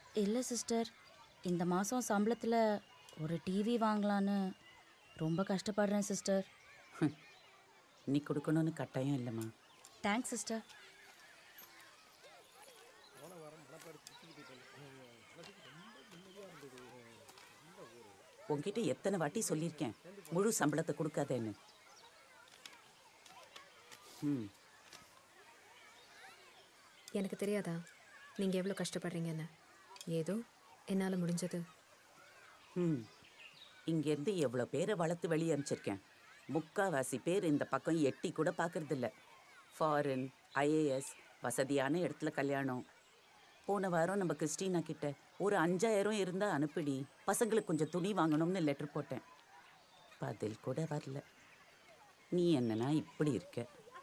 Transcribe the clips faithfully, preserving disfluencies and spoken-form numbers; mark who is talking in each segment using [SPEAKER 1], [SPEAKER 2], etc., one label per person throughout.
[SPEAKER 1] இல்லை சிஸ்டர், இந்த மாதம் சம்பளத்தில் ஒரு டிவி வாங்கலான்னு ரொம்ப கஷ்டப்படுறேன் சிஸ்டர்.
[SPEAKER 2] நீ கொடுக்கணும்னு கட்டாயம் இல்லைம்மா.
[SPEAKER 1] Thanks sister.
[SPEAKER 2] உன்கிட்ட எத்தனை வாட்டி சொல்லியிருக்கேன் முழு சம்பளத்தை கொடுக்காதேன்னு. ம்
[SPEAKER 3] எனக்கு தெரியாதா நீங்கள் எவ்வளோ கஷ்டப்படுறீங்கன்னு? ஏதோ என்னால் முடிஞ்சது.
[SPEAKER 2] ம் இங்கேருந்து எவ்வளோ பேரை வளர்த்து வெளியே அனுப்பிச்சிருக்கேன். முக்காவாசி பேர் இந்த பக்கம் எட்டி கூட பார்க்கறதில்ல. ஃபாரின், ஐஏஎஸ், வசதியான இடத்துல கல்யாணம். போன வாரம் நம்ம கிறிஸ்டினா கிட்ட ஒரு அஞ்சாயிரம் இருந்தால் அனுப்பிடி, பசங்களுக்கு கொஞ்சம் துணி வாங்கணும்னு லெட்டர் போட்டேன். பதில் கூட வரல. நீ என்னன்னா இப்படி இருக்க?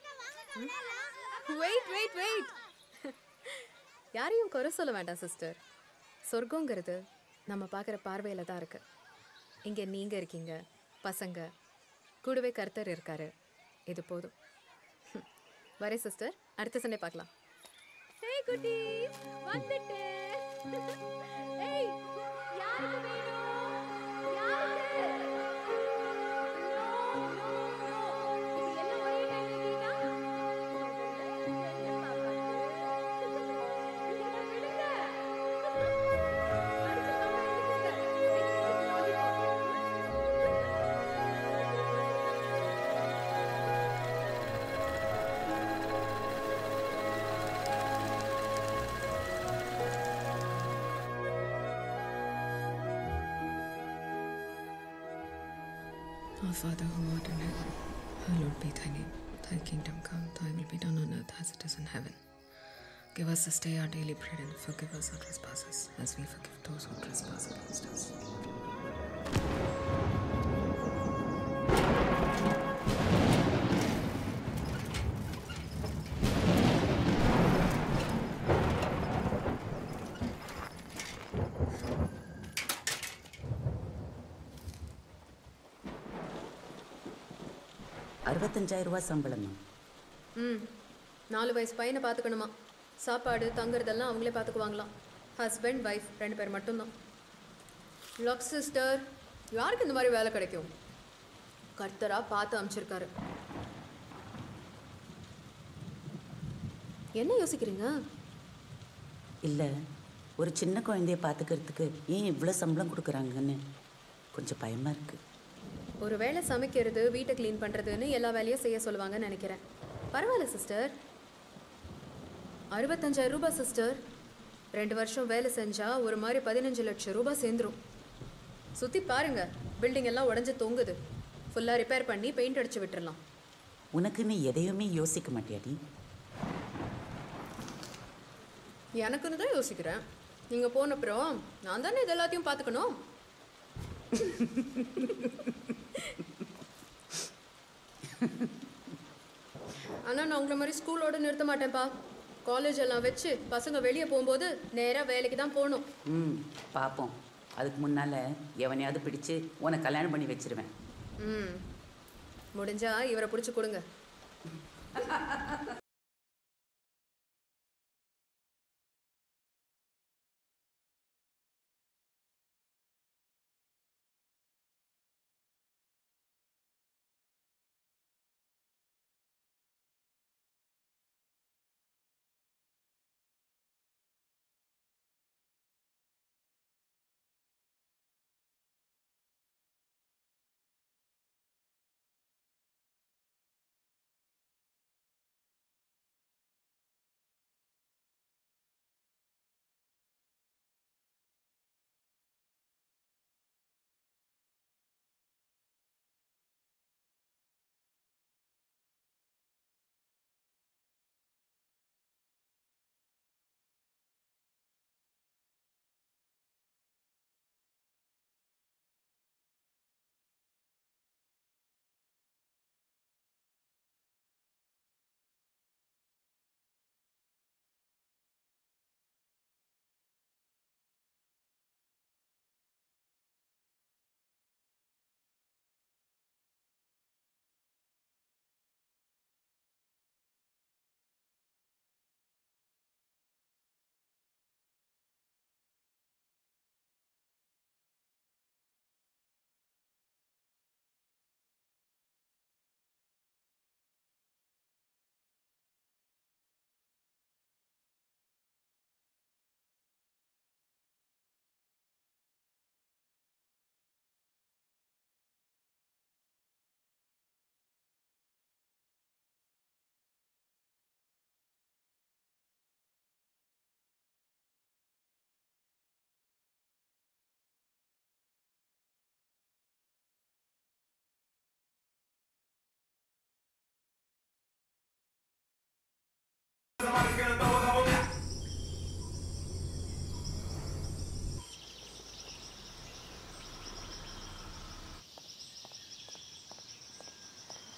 [SPEAKER 3] வெயிட் வெயிட் வெயிட் யாரையும் குறை சொல்ல வேண்டாம் சிஸ்டர். சொர்க்கங்கிறது நம்ம பார்க்குற பார்வையில் தான் இருக்கு. இங்கே நீங்கள் இருக்கீங்க, பசங்க கூடவே கர்த்தர் இருக்காரு. இது போதும். வரே சிஸ்டர், அடுத்த சண்டே பார்க்கலாம். ஹேய் குட்டி, வந்துட்டே. ஏய், யாருக்கு வேணும்? யாருக்கு? நோ நோ நோ, இது எல்லாம் ஒரே டைம் கேட்டீங்கன்னா
[SPEAKER 4] Our Father who art in heaven, hallowed be thy name. Thy kingdom come, thy will be done on earth as it is in heaven. Give us this day our daily bread and forgive us our trespasses as we forgive those who trespass against us.
[SPEAKER 2] அறுபத்தஞ்சாயிரம் ரூபா சம்பளமா?
[SPEAKER 3] ம், நாலு வயசு பையனை பார்த்துக்கணுமா. சாப்பாடு தங்குறதெல்லாம் அவங்களே பார்த்துக்குவாங்களாம். Husband wife ரெண்டு பேர் மட்டும்தான். லக் சிஸ்டர், யாருக்கு இந்த மாதிரி வேலை கிடைக்கும்? கர்த்தரா பார்த்து அமைச்சிருக்காரு. என்ன யோசிக்கிறீங்க?
[SPEAKER 2] இல்லை, ஒரு சின்ன குழந்தைய பார்த்துக்கிறதுக்கு ஏன் இவ்வளோ சம்பளம் கொடுக்குறாங்கன்னு கொஞ்சம் பயமாக இருக்குது.
[SPEAKER 3] ஒரு வேளை சமைக்கிறது, வீட்டை க்ளீன் பண்ணுறதுன்னு எல்லா வேலையும் செய்ய சொல்லுவாங்கன்னு நினைக்கிறேன். பரவாயில்ல சிஸ்டர், அறுபத்தஞ்சாயிரம் ரூபாய் சிஸ்டர். ரெண்டு வருஷம் வேலை செஞ்சால் ஒரு மாதிரி பதினஞ்சு லட்சம் ரூபாய் சேர்ந்துரும். சுற்றி பாருங்க, பில்டிங் எல்லாம் உடஞ்சி தொங்குது. ஃபுல்லாக ரிப்பேர் பண்ணி பெயிண்ட் அடித்து விட்டுடலாம்.
[SPEAKER 2] உனக்குன்னு எதையுமே யோசிக்க மாட்டியாடி?
[SPEAKER 3] எனக்குன்னு தான் யோசிக்கிறேன். நீங்கள் போனப்புறம் நான் தானே இது எல்லாத்தையும் பார்த்துக்கணும். ஆனால் நான் உங்களை மாதிரி ஸ்கூலோட நிறுத்த மாட்டேன்ப்பா. காலேஜ் எல்லாம் வச்சு பசங்க வெளியே போகும்போது நேராக வேலைக்கு தான் போகணும்.
[SPEAKER 2] ம் பார்ப்போம். அதுக்கு முன்னால் எவனையாவது பிடிச்சு உனக்கு கல்யாணம் பண்ணி வச்சிருவேன்.
[SPEAKER 3] ம், முடிஞ்சா இவரை பிடிச்சி கொடுங்க.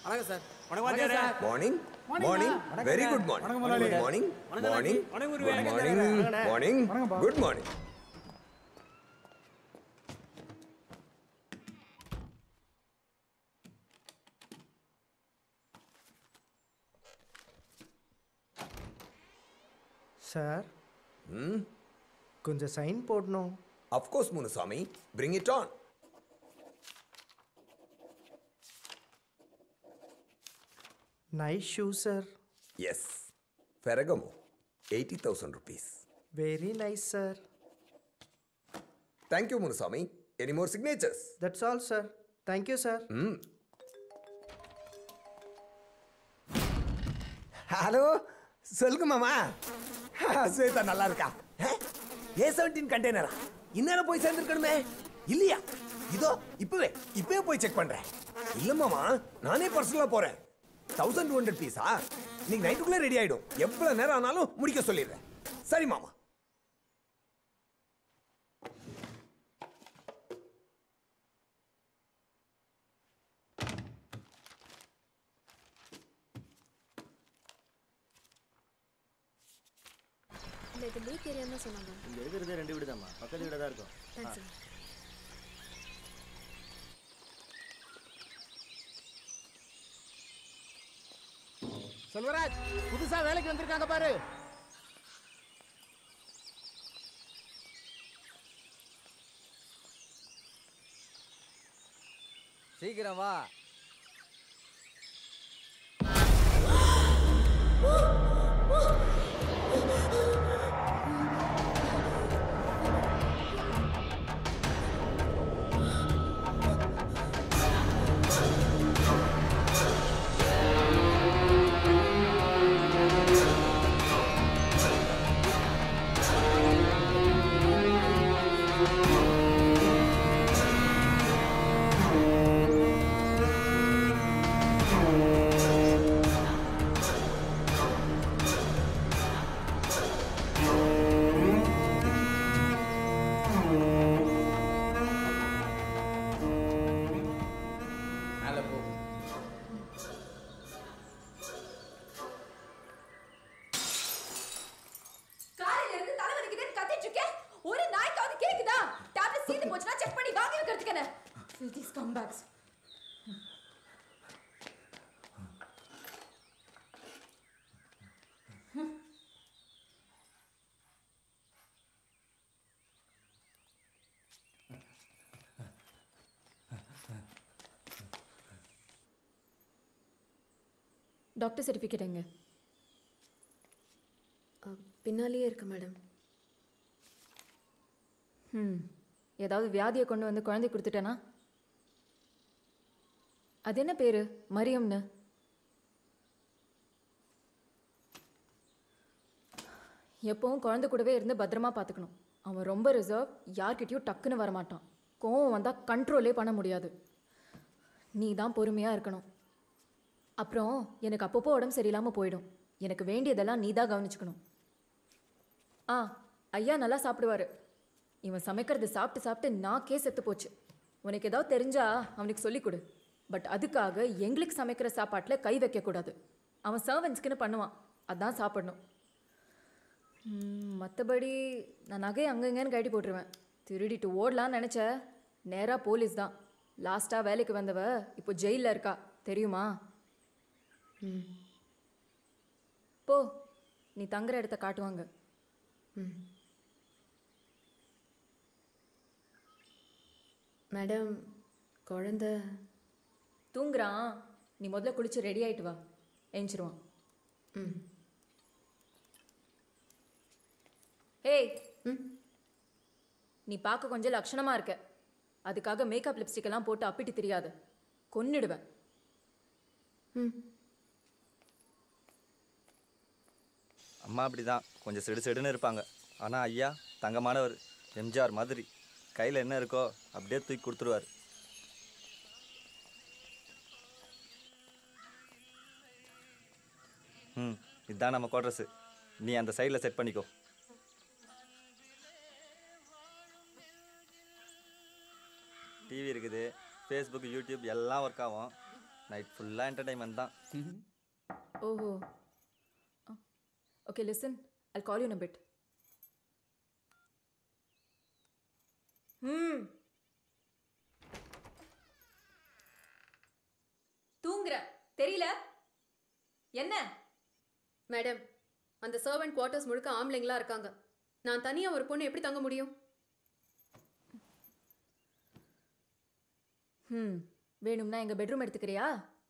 [SPEAKER 5] வணக்கம் சார். வணக்கம் வாத்தியாரே.
[SPEAKER 6] Morning morning very good morning morning morning morning morning good morning.
[SPEAKER 7] Sir ம் கொஞ்சம் சைன் போடணும்.
[SPEAKER 6] Of course Munusamy, bring it on.
[SPEAKER 7] Nice shoe, sir.
[SPEAKER 6] Yes, Ferragamo, eighty thousand rupees.
[SPEAKER 7] Very nice, sir.
[SPEAKER 6] Thank you, Munusami. Any more signatures?
[SPEAKER 7] That's all, sir. Thank you, sir.
[SPEAKER 6] Hmm. Hello சொல்லுங்க மாமா. ஸ்வேதா நல்லா இருக்கா? A seventeen கண்டெய்னரா? இந்நேரம் போய் சேர்ந்துருக்கணுமே. இல்லையா? இதோ இப்பவே இப்பவே போய் செக் பண்றேன். இல்ல மாமா, நானே பர்சனலா போறேன். தௌசண்ட் டூ ஹண்ட்ரட் பீஸா? நீங்க நைட்டுக்குள்ளே ரெடி ஆயிடும். எவ்வளவு நேரம் ஆனாலும் முடிக்க சொல்லிடுறேன். சரி மாமா.
[SPEAKER 3] இந்த லேக் ஏரியான்னு சொன்னாங்க.
[SPEAKER 5] இங்க இருக்கிறது ரெண்டு வீடு தான்மா. பக்கத்து வீடு தான் இருக்கும்.
[SPEAKER 3] தேங்க்ஸ்.
[SPEAKER 5] செல்வராஜ், புதுசா வேலைக்கு வந்திருக்காங்க பாரு. சீக்கிரம் வா.
[SPEAKER 3] டாக்டர் சர்டிஃபிகேட் எங்க? பின்னாலேயே இருக்கு மேடம். ம் ஏதாவது வியாதியை கொண்டு வந்து குழந்தை கொடுத்துட்டேனா? அது என்ன பேரு? மரியம்னு. எப்பவும் குழந்தை கூடவே இருந்து பத்திரமா பார்த்துக்கணும். அவன் ரொம்ப ரிசர்வ், யார்கிட்டயும் டக்குன்னு வரமாட்டான். கோவம் வந்தால் கண்ட்ரோலே பண்ண முடியாது. நீ தான் பொறுமையாக இருக்கணும். அப்புறம் எனக்கு அப்பப்போ உடம்பு சரியில்லாமல் போயிடும். எனக்கு வேண்டியதெல்லாம் நீ தான் கவனிச்சுக்கணும். ஆ ஐயா நல்லா சாப்பிடுவார். இவன் சமைக்கிறது சாப்பிட்டு சாப்பிட்டு நாக்கே செத்து போச்சு. உனக்கு ஏதாவது தெரிஞ்சா அவனுக்கு சொல்லிக் கொடு. பட் அதுக்காக எங்களுக்கு சமைக்கிற சாப்பாட்டில் கை வைக்கக்கூடாது. அவன் சர்வன்ஸ்க்குன்னு பண்ணுவான், அதான் சாப்பிடணும். மற்றபடி நான் நகையை அங்கங்கன்னு கட்டி போட்டுருவேன். திருடிட்டு ஓடலான்னு நினச்ச, நேராக போலீஸ் தான். லாஸ்ட்டாக வேலைக்கு வந்தவ இப்போ ஜெயிலில் இருக்கா, தெரியுமா? ம் போ, நீ தங்குற இடத்த காட்டுவாங்க. ம் மேடம், குழந்த தூங்குறான். நீ முதல்ல குளிச்சு ரெடி ஆகிட்டு வா, எழுந்திருவான். ம் ஏய், ம் நீ பார்க்க கொஞ்சம் லட்சணமாக இருக்க. அதுக்காக மேக்கப் லிப்ஸ்டிக் எல்லாம் போட்டு அப்பிட்டு தெரியாது, கொன்னிடுவேன். ம்
[SPEAKER 8] அம்மா அப்படி தான் கொஞ்சம் செடு செடுன்னு இருப்பாங்க. ஆனால் ஐயா தங்கமானவர், எம்ஜிஆர் மாதிரி. கையில் என்ன இருக்கோ அப்படியே தூக்கி கொடுத்துருவார். ம் இதுதான் நம்ம குவார்டர்ஸு. நீ அந்த சைடில் செட் பண்ணிக்கோ. டிவி இருக்குது, ஃபேஸ்புக், யூடியூப் எல்லாம் ஒர்க் ஆகும். நைட் ஃபுல்லாக என்டர்டைன்மெண்ட் தான்.
[SPEAKER 9] ஓஹோ. Okay listen, I'll call you in a bit. ம் தூங்குற தெரியல என்ன?
[SPEAKER 3] மேடம், அந்த சர்வெண்ட் குவார்ட்டர்ஸ் முழுக்க ஆம்பளைங்களா இருக்காங்க. நான் தனியா ஒரு பொண்ணு எப்படி தங்க முடியும்?
[SPEAKER 9] ம் வேணும்னா எங்க பெட்ரூம் எடுத்துக்கிறியா?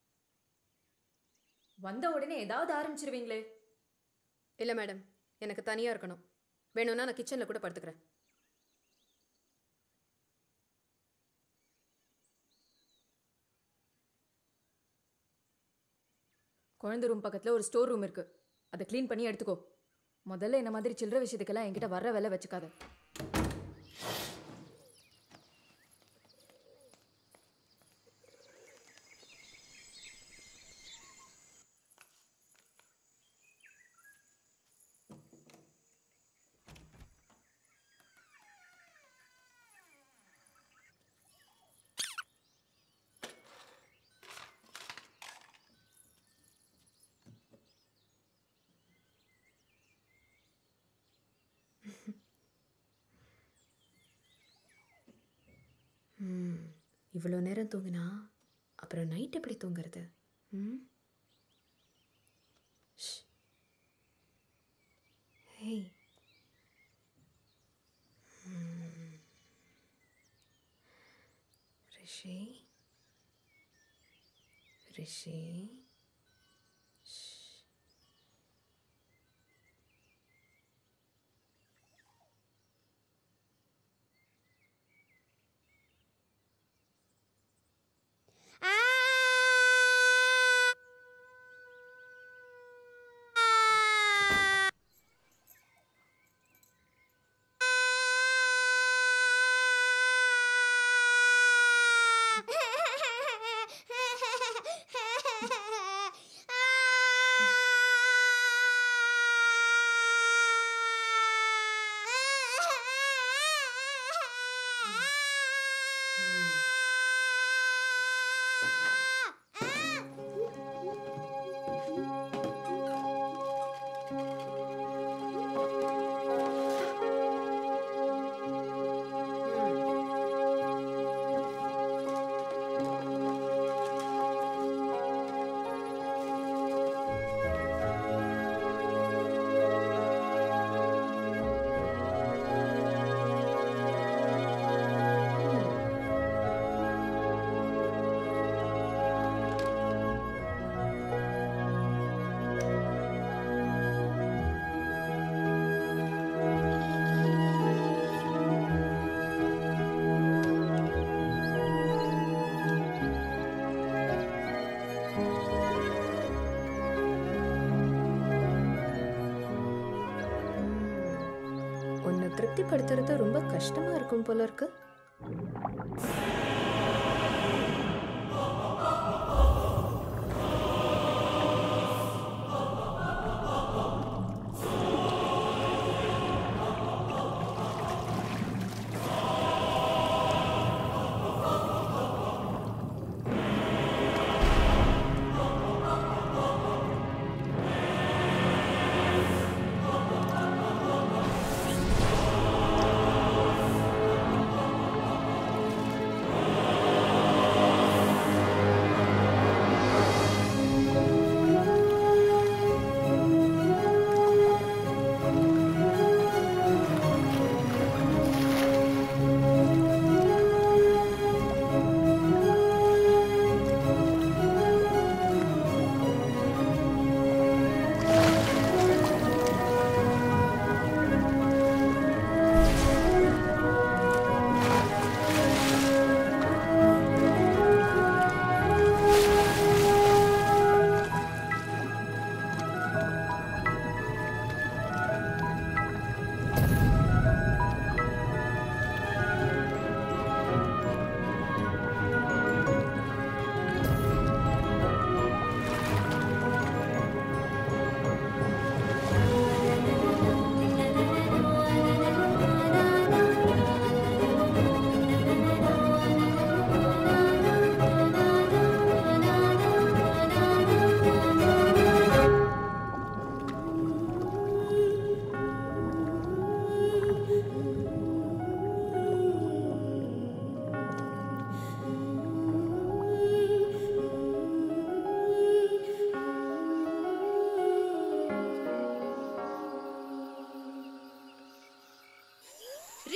[SPEAKER 9] வந்த உடனே ஏதாவது ஆரம்பிச்சிருவீங்களே.
[SPEAKER 3] இல்லை மேடம், எனக்கு தனியாக இருக்கணும். வேணும்னா நான் கிச்சனில் கூட படுத்துக்கிறேன்.
[SPEAKER 9] குழந்தை ரூம் பக்கத்தில் ஒரு ஸ்டோர் ரூம் இருக்கு, அதை க்ளீன் பண்ணி எடுத்துக்கோ. முதல்ல என்ன மாதிரி சில்லற விஷயத்துக்கெல்லாம் என்கிட்ட வர்ற வேலை வச்சுக்காத.
[SPEAKER 3] ம் இவ்வளோ நேரம் தூங்கினா அப்புறம் நைட் எப்படி தூங்குறது? ம் ஹேய், ரிஷி ரிஷி திருப்திப்படுத்துறது ரொம்ப கஷ்டமா இருக்கும் போல இருக்கு.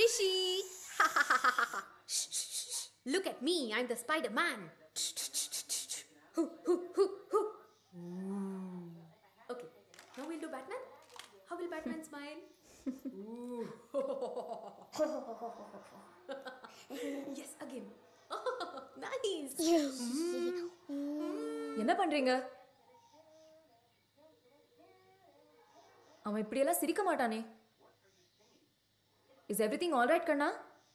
[SPEAKER 3] Rishi. Look at me, I'm the Spider-Man. Hoo, hoo, hoo, hoo. Okay, now we'll do Batman. How will Batman smile? Yes, again. Nice.
[SPEAKER 9] என்ன பண்றீங்க? அவன் இப்படியெல்லாம் சிரிக்க மாட்டானே. Is everything all right, கண்ணா?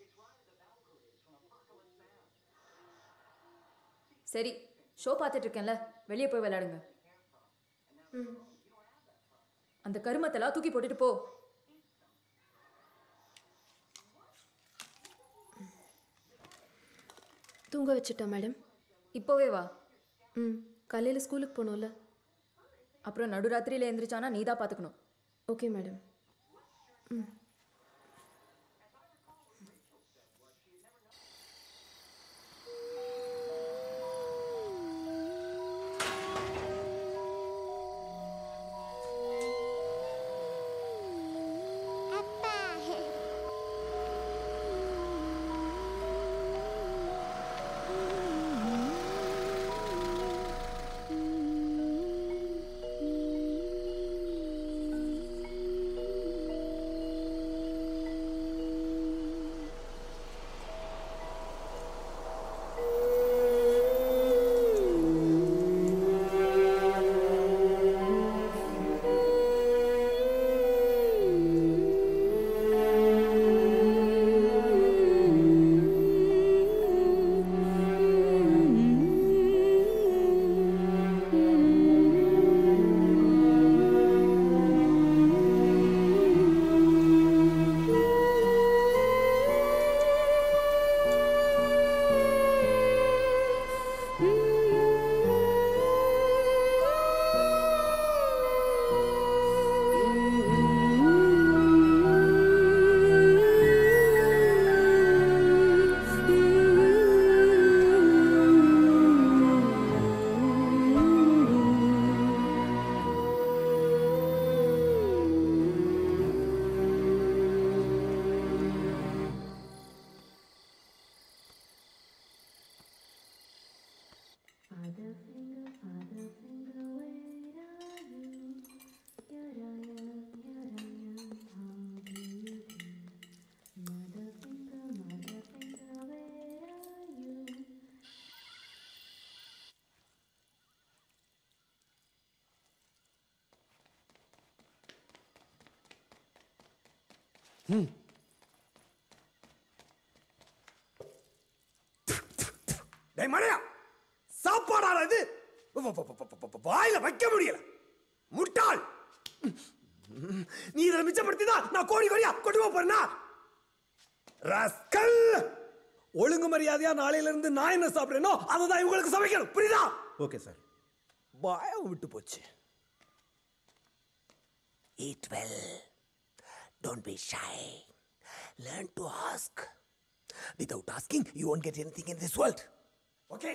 [SPEAKER 9] சரி, ஷோ பார்த்துட்டு இருக்கேன்ல, வெளியே போய் விளையாடுங்க. அந்த கருமத்தெல்லாம் தூக்கி போட்டுட்டு போ.
[SPEAKER 3] தூங்க வச்சுட்டா மேடம்?
[SPEAKER 9] இப்போவே வா.
[SPEAKER 3] ம், காலையில் ஸ்கூலுக்கு போகணும்ல.
[SPEAKER 9] அப்புறம் நடுராத்திரியில் எழுந்திரிச்சானா நீ தான் பார்த்துக்கணும்.
[SPEAKER 3] Okay madam. ம்.
[SPEAKER 6] டேய் மணியா, சாப்பாடாடா இது? வாயில வைக்க முடியல. முட்டாள், நீ இதை மிச்சப்படுத்திதான் நான் கோடி கோடியா கொண்டு போறேன்னா? ரஸ்கல், ஒழுங்கு மரியாதையா நாளையில இருந்து நான் என்ன சாப்பிடுறேனோ அதை தான் இவங்களுக்கு சமைக்கணும், புரியுதா? Okay sir. பயம் விட்டு போச்சு. Eat well. Don't be shy. Learn to ask. Without asking, you won't get anything in this world. Okay?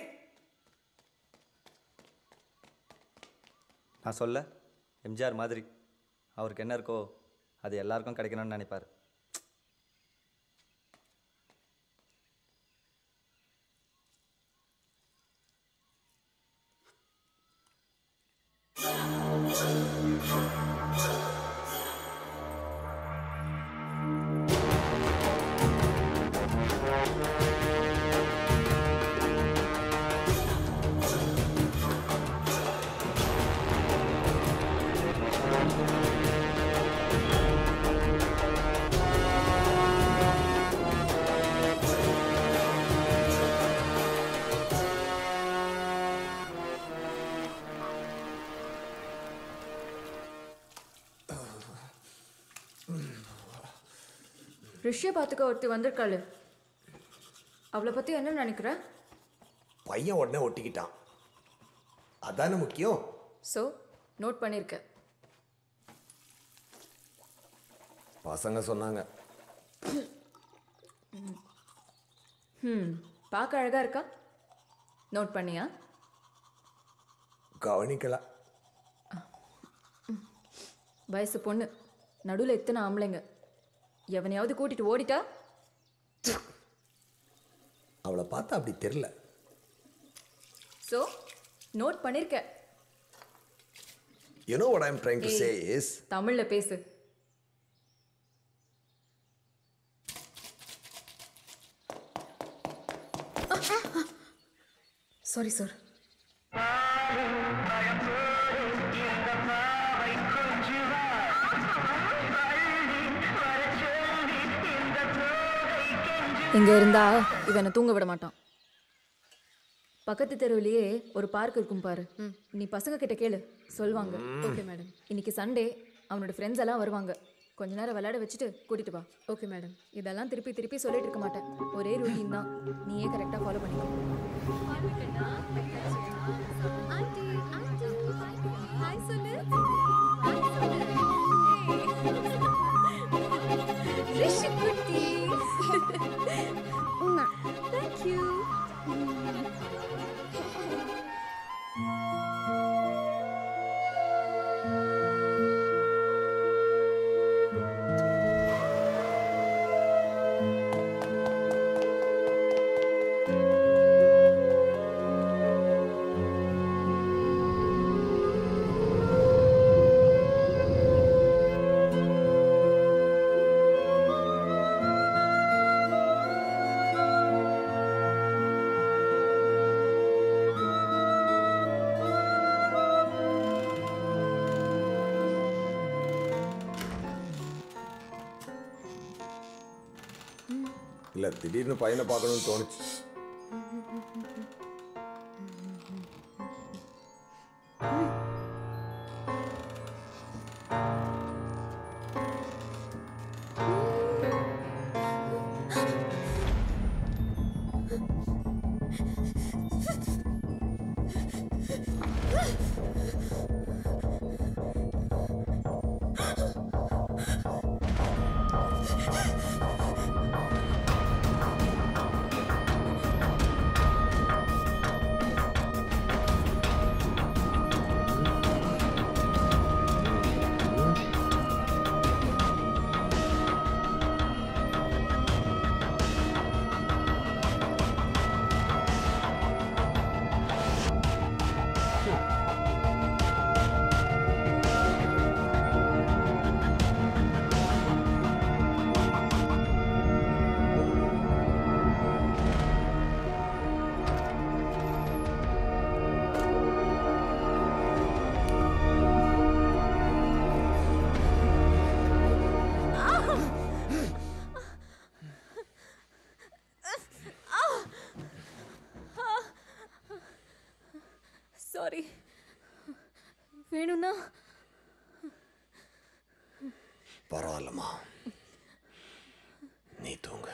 [SPEAKER 8] நான் சொல்ல எம்ஜிஆர் மாதிரி அவருக்கு என்ன இருக்கோ அது எல்லாருக்கும் கிடைக்கணும்னு நினைப்பார்.
[SPEAKER 9] ரிஷியை பார்த்துக்க ஒருத்தி வந்திருக்காளு, அவளை பற்றி என்ன நினைக்கிற?
[SPEAKER 6] பையன் உடனே ஒட்டிக்கிட்டான், அதானே முக்கியம்.
[SPEAKER 9] ஸோ நோட் பண்ணியிருக்க.
[SPEAKER 6] பசங்க சொன்னாங்க.
[SPEAKER 9] ம், பார்க்க அழகா இருக்கா? நோட் பண்ணியா?
[SPEAKER 6] கவனிக்கல.
[SPEAKER 9] வயசு பொண்ணு, நடுவில் எத்தனை ஆம்பளைங்க, எவனையாவது கூட்டிட்டு ஓடிட்டா
[SPEAKER 6] அவளை பார்த்தா அப்படி தெரியல.
[SPEAKER 9] ஸோ நோட் பண்ணிருக்க.
[SPEAKER 6] You know what I'm trying to say is
[SPEAKER 9] தமிழ்ல பேசு. Sorry sir. இங்க இருந்தா இவனை தூங்க விட மாட்டான். பக்கத்து தெருவிலேயே ஒரு பார்க் இருக்கும் பாரு. நீ பசங்க கிட்ட கேளு, சொல்லுவாங்க.
[SPEAKER 3] Okay madam.
[SPEAKER 9] இன்னைக்கு சண்டே, அவனோட ஃப்ரெண்ட்ஸ் எல்லாம் வருவாங்க. கொஞ்ச நேரம் விளையாட வச்சுட்டு கூட்டிட்டு வா.
[SPEAKER 3] Okay madam.
[SPEAKER 9] இதெல்லாம் திருப்பி திருப்பி சொல்லிட்டு இருக்க மாட்டேன். ஒரே ரூட்டீன் தான், நீயே கரெக்டாக ஃபாலோ பண்ணிக்கோ. ரிஷி குட்டி. Thank you.
[SPEAKER 6] இல்லை, திடீர்னு பையனை பார்க்கணும்னு தோணுச்சு. சாரி. வேணும்னா பரவாயில்லம்மா, நீ தூங்க.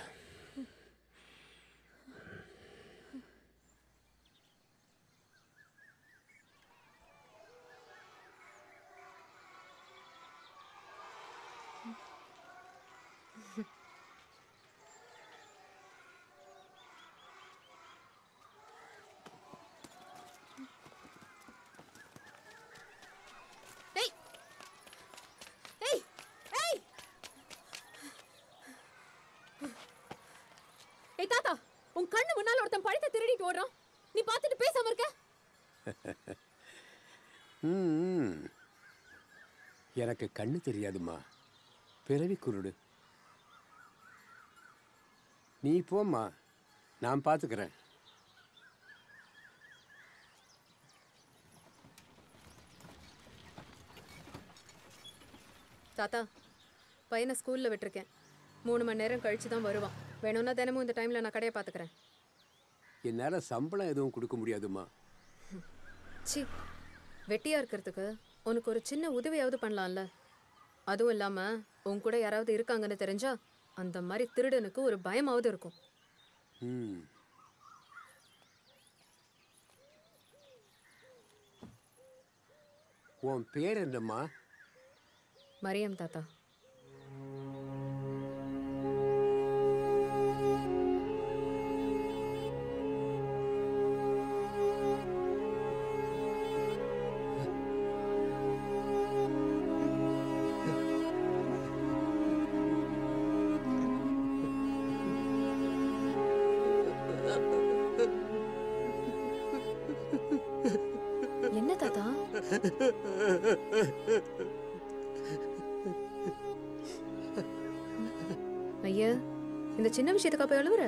[SPEAKER 3] ஏய் தாத்தா, உன் கண்ணு முன்னால ஒருத்தன் பழத்தை திருடிட்டு ஓடுறான். நீ பார்த்துட்டு பேசாம இருக்க?
[SPEAKER 10] ம், எனக்கு கண்ணு தெரியாதுமா, பிறவி குருடு. நீ போம்மா, நான் பார்த்துக்கிறேன்.
[SPEAKER 3] தாத்தா, பையனை ஸ்கூல்ல விட்டுருக்கேன். மூணு மணி நேரம் கழிச்சு தான் வருவான். வேணும்னா தினமும் இந்த டைம்ல நான் கடையை பார்த்துக்கிறேன்.
[SPEAKER 10] என்னால் சம்பளம் எதுவும் கொடுக்க முடியாதுமா.
[SPEAKER 3] சி, வெட்டியா இருக்கிறதுக்கு உனக்கு ஒரு சின்ன உதவியாவது பண்ணலாம்ல. அதுவும் இல்லாம உன் கூட யாராவது இருக்காங்கன்னு தெரிஞ்சா அந்த மாதிரி திருடனுக்கு ஒரு பயமாவது இருக்கும்.
[SPEAKER 10] ம், உன் பேர் என்னம்மா?
[SPEAKER 3] மரியம் தாத்தா. ஐயா, இந்த சின்ன விஷயத்துக்கு அப்ப எழுவுற?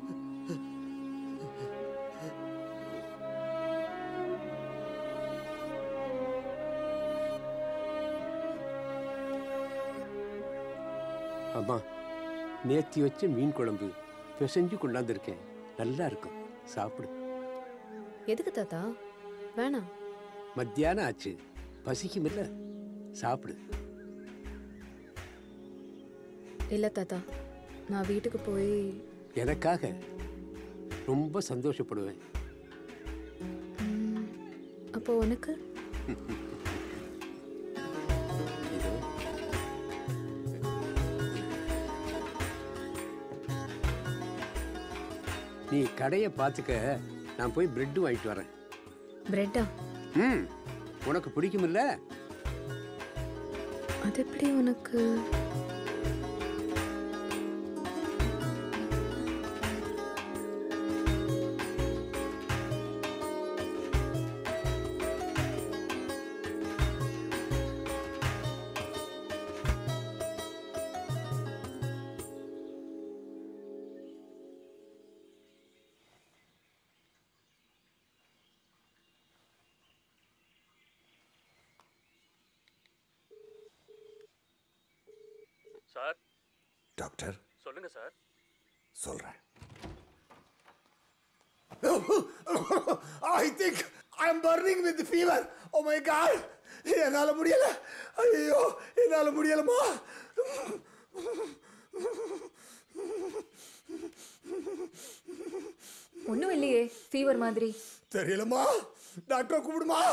[SPEAKER 10] அம்மா, நேத்தி வச்ச மீன் குழம்பு பிசைஞ்சு கொண்டாந்துருக்கேன். நல்லா இருக்கும், சாப்பிடு.
[SPEAKER 3] எதுக்கு தாத்தா? வேணாம்.
[SPEAKER 10] மத்தியானம் ஆச்சு, பசிக்கும் இல்ல, சாப்பிடு.
[SPEAKER 3] இல்ல தாத்தா, நான் வீட்டுக்கு போய்
[SPEAKER 10] எனக்காக ரொம்ப சந்தோஷப்படுவேன்.
[SPEAKER 3] அப்போ உனக்கு?
[SPEAKER 10] இதோ. நீ கடையை பார்த்துக்க, நான் போய் பிரெட் வாங்கிட்டு வரேன்.
[SPEAKER 3] பிரெட்டா?
[SPEAKER 10] ம், உனக்கு பிடிக்குமில்ல?
[SPEAKER 3] அது எப்படி உனக்கு?
[SPEAKER 11] சார்.
[SPEAKER 6] டாக்டர்
[SPEAKER 11] சொல்லுங்க சார்.
[SPEAKER 6] சொல்றேன். I think I'm burning with fever. Oh my God. என்னால முடியல. ஐயோ, என்னால முடியலமா.
[SPEAKER 9] ஒண்ணும் இல்லையே ஃபீவர் மாதிரி.
[SPEAKER 6] தெரியலமா. டாக்டர் கூப்பிடுமா.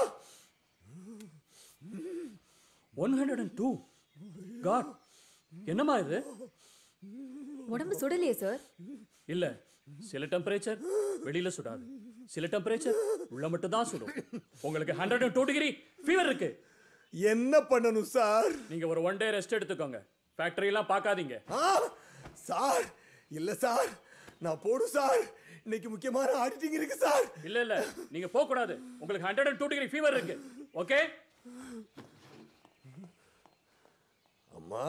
[SPEAKER 11] one oh two. காட். என்னம்மா இது?
[SPEAKER 9] உடம்பு சுடலையே சார்.
[SPEAKER 11] இல்ல, சில டெம்பரேச்சர் வெளியில சுடாது, சில டெம்பரேச்சர் உள்ள மட்டும் தான் சுடும். உங்களுக்கு one oh two degree fever இருக்கு.
[SPEAKER 6] என்ன பண்ணணும் சார்?
[SPEAKER 11] நீங்க ஒரு ஒன் டே ரெஸ்ட் எடுத்துக்கோங்க. ஃபேக்டரி எல்லாம் பார்க்காதீங்க.
[SPEAKER 6] சார் இல்ல சார், நான் போடும் சார். இன்னைக்கு முக்கியமான ஆடிட்டிங் இருக்கு சார்.
[SPEAKER 11] இல்ல இல்ல, நீங்க போக கூடாது. உங்களுக்கு one oh two degree fever இருக்கு. ஓகே?
[SPEAKER 6] அம்மா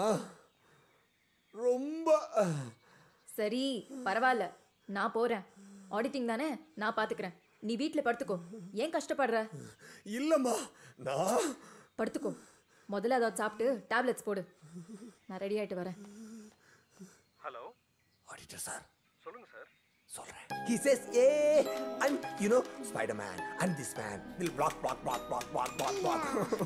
[SPEAKER 6] ரொம்ப
[SPEAKER 9] சரி, பரவாயில்ல, நான் போறேன். ஆடிட்டிங் தானே, நான் பாத்துக்கிறேன். நீ வீட்ல படுத்துக்கோ. ஏன் கஷ்டப்படுற?
[SPEAKER 6] இல்லம்மா, நான்
[SPEAKER 9] படுத்துக்கோ. முதல்ல அதை சாப்பிட்டு டேப்லெட்ஸ் போடு. நான் ரெடி ஆயிட்டு வரேன்.
[SPEAKER 11] Hello
[SPEAKER 6] auditor sir.
[SPEAKER 11] சொல்லுங்க சார்.
[SPEAKER 6] சொல்றேன். He says, "Hey, I'm, you know, Spider-Man. I'm this man. Will block, block, block, block, block, block, block."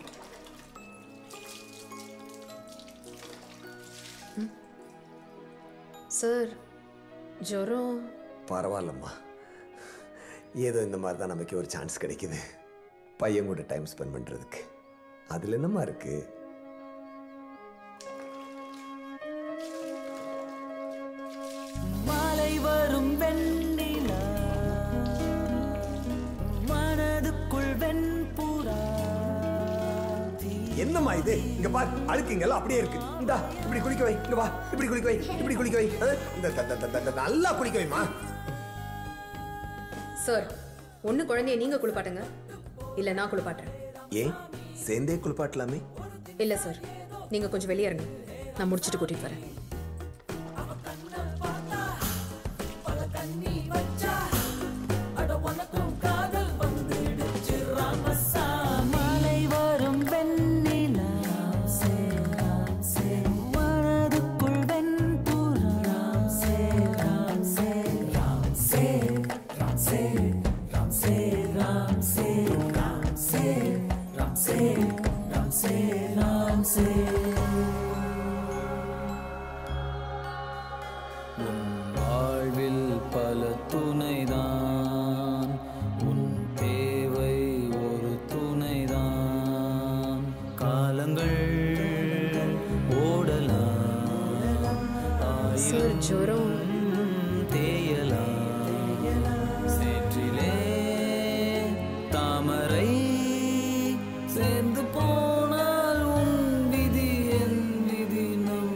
[SPEAKER 3] Sir, ஜுரம்?
[SPEAKER 6] பரவாயில்லம்மா, ஏதோ இந்த மாதிரி தான் நமக்கு ஒரு சான்ஸ் கிடைக்குது பையன் கூட டைம் ஸ்பெண்ட் பண்றதுக்கு. அதுல என்னம்மா இருக்கு?
[SPEAKER 12] மாலை வரும் வெண்ணிலா, மனதுக்குள் வெண்புறா.
[SPEAKER 6] என்னம்மா இது? இங்க பார், அழுக்குங்கெல்லாம் அப்படியே இருக்கு. இந்தா இப்படி குளிக்க வை. இங்க வா, இப்படி குளிக்க வை, இப்படி குளிக்க வை. இந்த நல்லா குளிக்க வைமா.
[SPEAKER 3] சார், ஒண்ணு குழந்தைய நீங்க குளிப்பாட்டுங்க, இல்ல நான் குளிப்பாட்டுறேன்.
[SPEAKER 6] ஏன் சேர்ந்தே குளிப்பாட்டலாமே?
[SPEAKER 3] இல்ல சார், நீங்க கொஞ்சம் வெளியே இருங்க, நான் முடிச்சிட்டு கூட்டிட்டு வரேன்.
[SPEAKER 12] உன் வாழ்வில் பல துணைதான், உன் தேவை ஒரு துணைதான். காலங்கள் ஓடலாம்,
[SPEAKER 3] சார், ஜுரம்
[SPEAKER 12] தேயலாம். சேற்றிலே தாமரை சேர்ந்து போனால் உன் விதி என் விதி நம்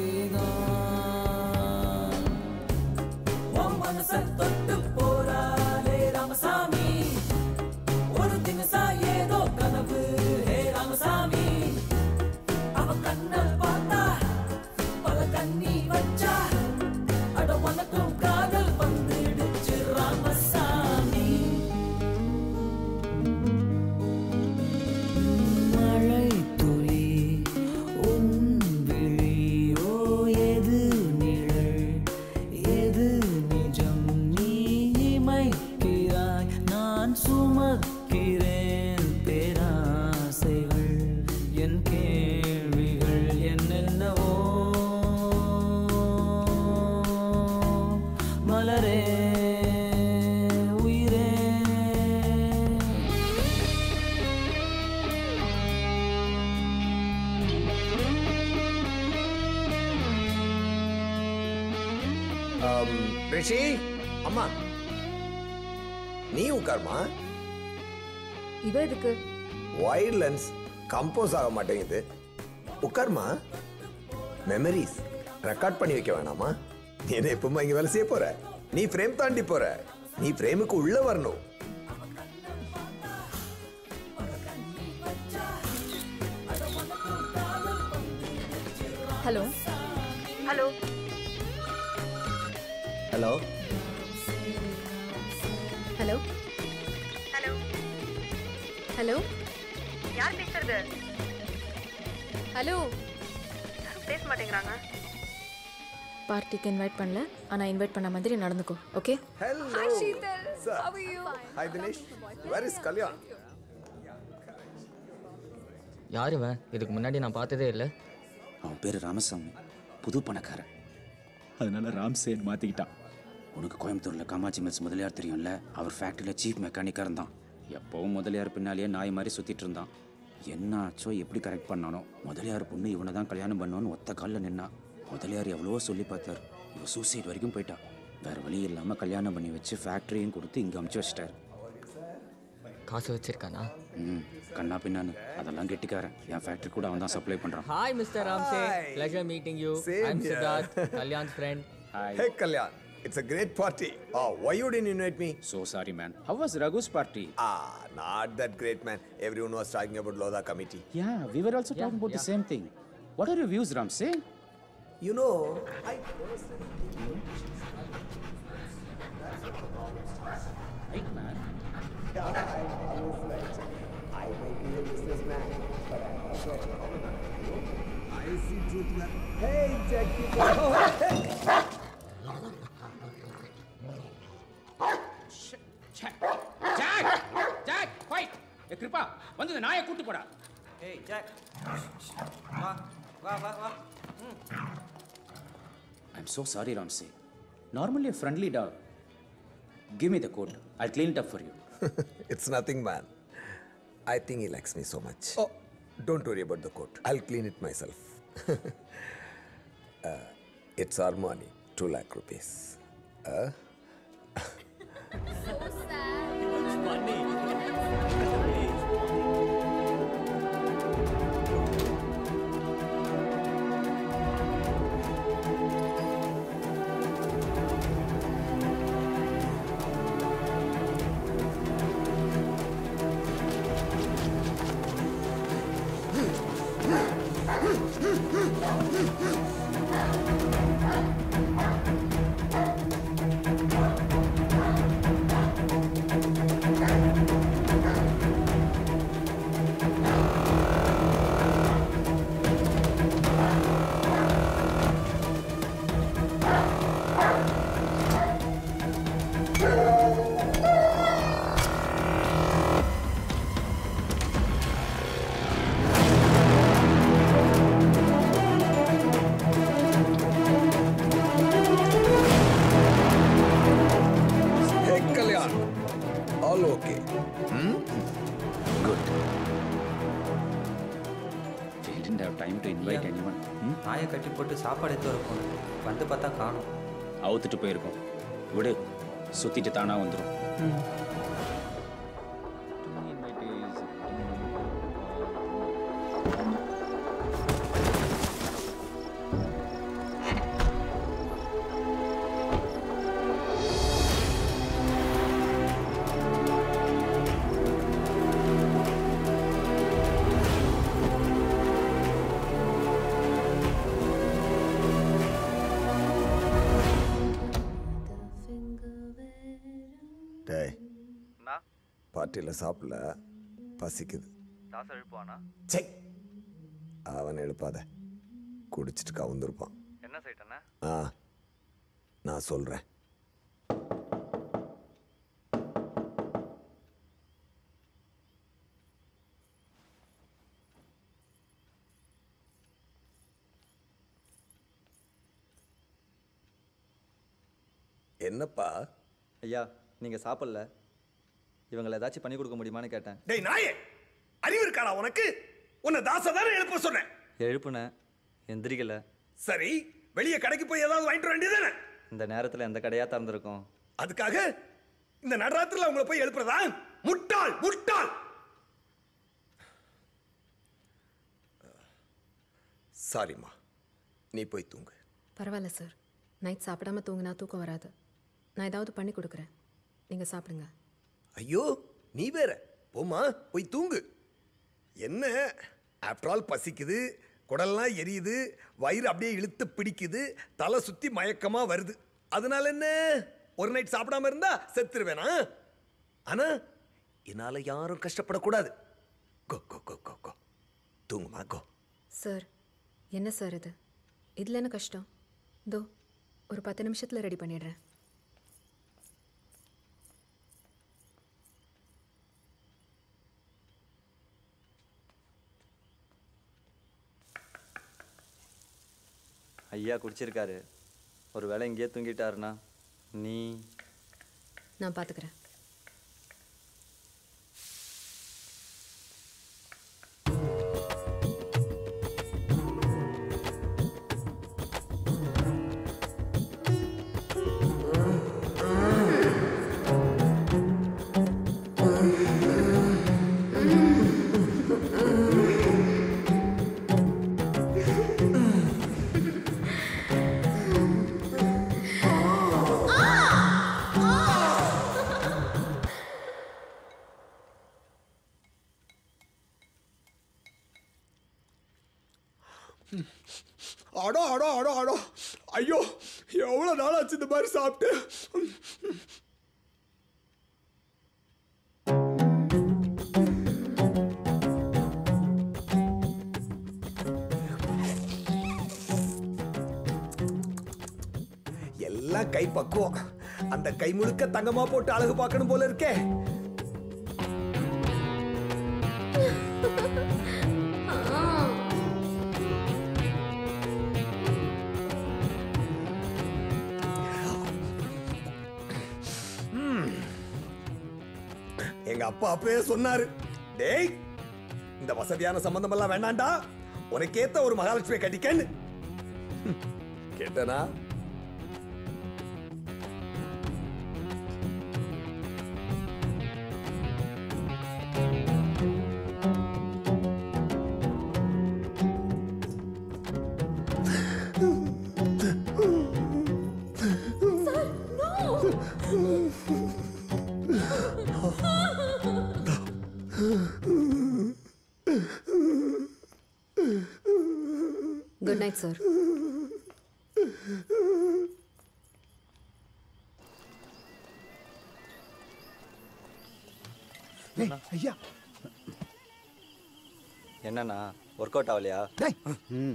[SPEAKER 12] விதிதான். உன் மனசை தொட்டு போறாளே ராமசாமி, ஒரு தினசா ஏதோ கனவு
[SPEAKER 6] ரிஷி அம்மா நீ உட்காருமா.
[SPEAKER 9] இவ எதுக்கு?
[SPEAKER 6] வைட் லென்ஸ் கம்போஸ் ஆக மாட்டேங்குது. உட்காருமா. மெமரிஸ் ரெக்கார்ட் பண்ணி வைக்க வேணாமா? நீ என்ன எப்பவுமா இங்க வேலை செய்ய போற? நீ ஃப்ரேம் தாண்டி போற. நீ ஃப்ரேமுக்கு உள்ள வரணும்.
[SPEAKER 9] Hello hello
[SPEAKER 8] hello
[SPEAKER 3] hello hello hello
[SPEAKER 13] யார் பேசுறது?
[SPEAKER 3] ஹலோ
[SPEAKER 13] யாரும் பேச மாட்டேங்கிறாங்க.
[SPEAKER 9] பார்ட்டிக்கு இன்வைட் பண்ணல, ஆனா இன்வைட் பண்ண மாதிரி நடந்துக்கோ. Okay?
[SPEAKER 6] Hello.
[SPEAKER 9] Hi, Sheetal.
[SPEAKER 6] Sir.
[SPEAKER 9] How are you?
[SPEAKER 6] Hi Dinesh. Where is Kalyan?
[SPEAKER 14] யார் இவன்? இதுக்கு முன்னாடி நான் பார்த்ததே இல்லை.
[SPEAKER 15] அவன் பேர் ராமசாமி, புது பணக்காரன். அதனால ராம்சேன் மாற்றிக்கிட்டான். உனக்கு கோயம்புத்தூரில் காமாட்சி மில்ஸ் முதலியார் தெரியும்ல? அவர் ஃபேக்ட்ரியில் சீஃப் மெக்கானிக்காக இருந்தான். எப்போவும் முதலியார் பின்னாலேயே நாய் மாதிரி சுற்றிட்டு இருந்தான். என்ன ஆச்சோ எப்படி கரெக்ட் பண்ணானோ, முதலியார் பொண்ணு இவனை தான் கல்யாணம் பண்ணோன்னு ஒத்த காலில் நின்னான். முதலியார் எவ்வளவோ சொல்லி பார்த்தார். இவன் சூசைட் வரைக்கும் போயிட்டான். வேறு வழி இல்லாமல் கல்யாணம் பண்ணி வச்சு ஃபேக்ட்ரியும் கொடுத்து இங்கே அமுச்சு வச்சிட்டாரு.
[SPEAKER 14] காசு வச்சிருக்கானா?
[SPEAKER 15] ம் கண்ணா பின்னான்னு அதெல்லாம் கெட்டிக்காரன். என் ஃபேக்ட்ரி கூட அவன் தான் சப்ளை பண்ணுறான்.
[SPEAKER 14] Hi mister Ramsay, pleasure meeting you.
[SPEAKER 6] Same
[SPEAKER 14] I'm
[SPEAKER 6] here.
[SPEAKER 14] Siddharth, Kalyan's friend.
[SPEAKER 15] Hi.
[SPEAKER 6] Hey Kalyan, it's a great party. Oh, why you didn't invite me?
[SPEAKER 15] So sorry man. How was Raghu's party?
[SPEAKER 6] Ah, not that great man. Everyone was talking about Lodha committee.
[SPEAKER 15] Yeah, we were also
[SPEAKER 6] Yeah,
[SPEAKER 15] talking about
[SPEAKER 6] yeah.
[SPEAKER 15] the same thing. What are your views, Ramsey?
[SPEAKER 6] You know, I
[SPEAKER 15] Right, man.
[SPEAKER 6] I may be a businessman, but I'm also a common man. I see truth where. Hey, Jackie.
[SPEAKER 15] Jack! Jack! Jack! Quiet! Hey, Kripa, வந்து இந்த நாயை கூட்டு போடா.
[SPEAKER 5] Hey, Jack. வா வா வா வா.
[SPEAKER 15] I'm so sorry, Ramsey. Normally a friendly dog. Give me the coat. I'll clean it up for you.
[SPEAKER 6] It's nothing, man. I think he likes me so much. Oh, don't worry about the coat. I'll clean it myself. uh, it's our money, two lakh rupees. Uh?
[SPEAKER 12] So sad.
[SPEAKER 11] It's funny.
[SPEAKER 6] Hey, Kalyan. All okay? Hmm?
[SPEAKER 15] Good. We didn't have time to invite anyone. Hmm?
[SPEAKER 5] நாயை கட்டி போட்டு சாப்பாடு எடுத்து வரப்போம். வந்து பார்த்தா காணும்.
[SPEAKER 15] அவுத்துட்டு போயிருக்கோம். விடு, சுத்திட்டு தானா வந்துடும்.
[SPEAKER 6] டேய் பார்ட்டியில் சாப்பிடல, பசிக்குது.
[SPEAKER 8] தாசை எழுப்புவானா?
[SPEAKER 6] சே, அவன் எழுப்பாத, குடிச்சிட்டு கவுந்திருப்பான்.
[SPEAKER 8] என்ன சைட்டண்ணா?
[SPEAKER 6] ஆ, நான் சொல்கிறேன். என்னப்பா?
[SPEAKER 8] ஐயா, நீங்கள் சாப்பிடல, இவங்களை ஏதாச்சும் பண்ணி கொடுக்க முடியுமான்னு கேட்டேன்.
[SPEAKER 6] டேய் நாயே, அறிவு இருக்காடா உனக்கு? உன்னை தாசை தானே எழுப்ப சொன்னேன்.
[SPEAKER 8] எழுப்புனேன், எந்திரிக்கல.
[SPEAKER 6] சரி, வெளியே கடைக்கு போய் ஏதாவது வாங்கிட்டு வர வேண்டியதானே?
[SPEAKER 8] இந்த நேரத்தில் எந்த கடையாக திறந்துருக்கும்?
[SPEAKER 6] அதுக்காக இந்த நடுராத்திரில உங்களை போய் எழுப்புறதா? முட்டாள் முட்டாள். சாரிம்மா, நீ போய் தூங்கு.
[SPEAKER 3] பரவாயில்ல சார், நைட் சாப்பிடாம தூங்கினா தூக்கம் வராது. நான் ஏதாவது பண்ணி கொடுக்குறேன், நீங்கள் சாப்பிடுங்க.
[SPEAKER 6] ஐயோ நீ வேற, போம்மா போய் தூங்கு. என்ன ஆஃப்டர் ஆல் பசிக்குது, குடல்லாம் எரியுது, வயிறு அப்படியே இழுத்து பிடிக்குது, தலை சுற்றி மயக்கமாக வருது. அதனால என்ன, ஒரு நைட் சாப்பிடாம இருந்தா செத்துருவேனா? ஆனா என்னால் யாரும் கஷ்டப்படக்கூடாது. கோ கோ கோ கோ கோ தூங்குமா கோ.
[SPEAKER 3] சார் என்ன சார் இது, இதில் என்ன கஷ்டம்? இதோ ஒரு பத்து நிமிஷத்தில் ரெடி பண்ணிடுறேன்.
[SPEAKER 8] ஐயா குடிச்சிருக்காரு, ஒரு வேளை இங்கேயே தூங்கிட்டாருண்ணா. நீ?
[SPEAKER 3] நான் பார்த்துக்கிறேன்.
[SPEAKER 6] அடோ அடோ அடோ அடோ ஐயோ, எவ்வளோ நாளாச்சு இந்த மாதிரி சாப்பிட்டு. எல்லாம் கை பக்குவம். அந்த கை முழுக்க தங்கமா போட்டு அழகு பார்க்கணும் போல இருக்கே. எங்க அப்பா அப்பவே சொன்னாரு, டேய் இந்த வசதியான சம்பந்தம் எல்லாம் வேண்டாண்டா, உனக்கேத்த ஒரு மகாலட்சுமி கட்டிக்கன்னு. கேட்டனா?
[SPEAKER 3] Good night sir.
[SPEAKER 6] ஐயா
[SPEAKER 8] என்னண்ணா, ஒர்க் அவுட் ஆகலையா?
[SPEAKER 6] ம்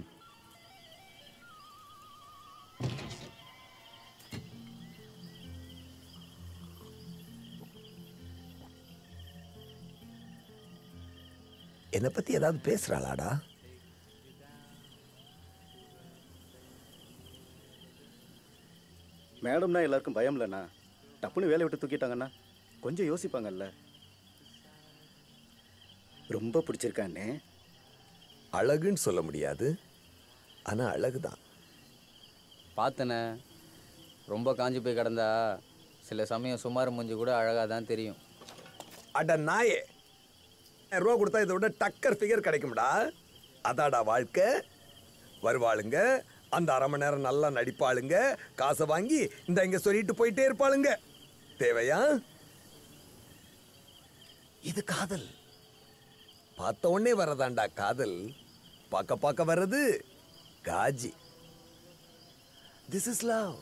[SPEAKER 6] என்னை பத்தி ஏதாவது பேசுறாளாடா?
[SPEAKER 16] மேடம்னா எல்லாருக்கும் பயம் இல்லைண்ணா, டப்புன்னு வேலையை விட்டு தூக்கிட்டாங்கண்ணா கொஞ்சம் யோசிப்பாங்கல்ல. ரொம்ப பிடிச்சிருக்காண்ணே.
[SPEAKER 6] அழகுன்னு சொல்ல முடியாது, ஆனா அழகுதான்.
[SPEAKER 17] பார்த்தனே, ரொம்ப காஞ்சி போய் கிடந்தா சில சமயம் சுமார் மூஞ்சி கூட அழகாக தான் தெரியும்.
[SPEAKER 6] அட நாயே, ரூபா கொடுத்தா இதை விட டக்கர் ஃபிகர் கிடைக்கும்டா. அதாடா வாழ்க்கை. வருவாளுங்க, அந்த அரை மணி நேரம் நல்லா நடிப்பாளுங்க, காசை வாங்கி இந்த இங்க சொல்லிட்டு போயிட்டே இருப்பாளுங்க. தேவையா? இது காதல். பார்த்த உடனே வரதாண்டா காதல், பார்க்க பார்க்க வர்றது காஜி. This is love.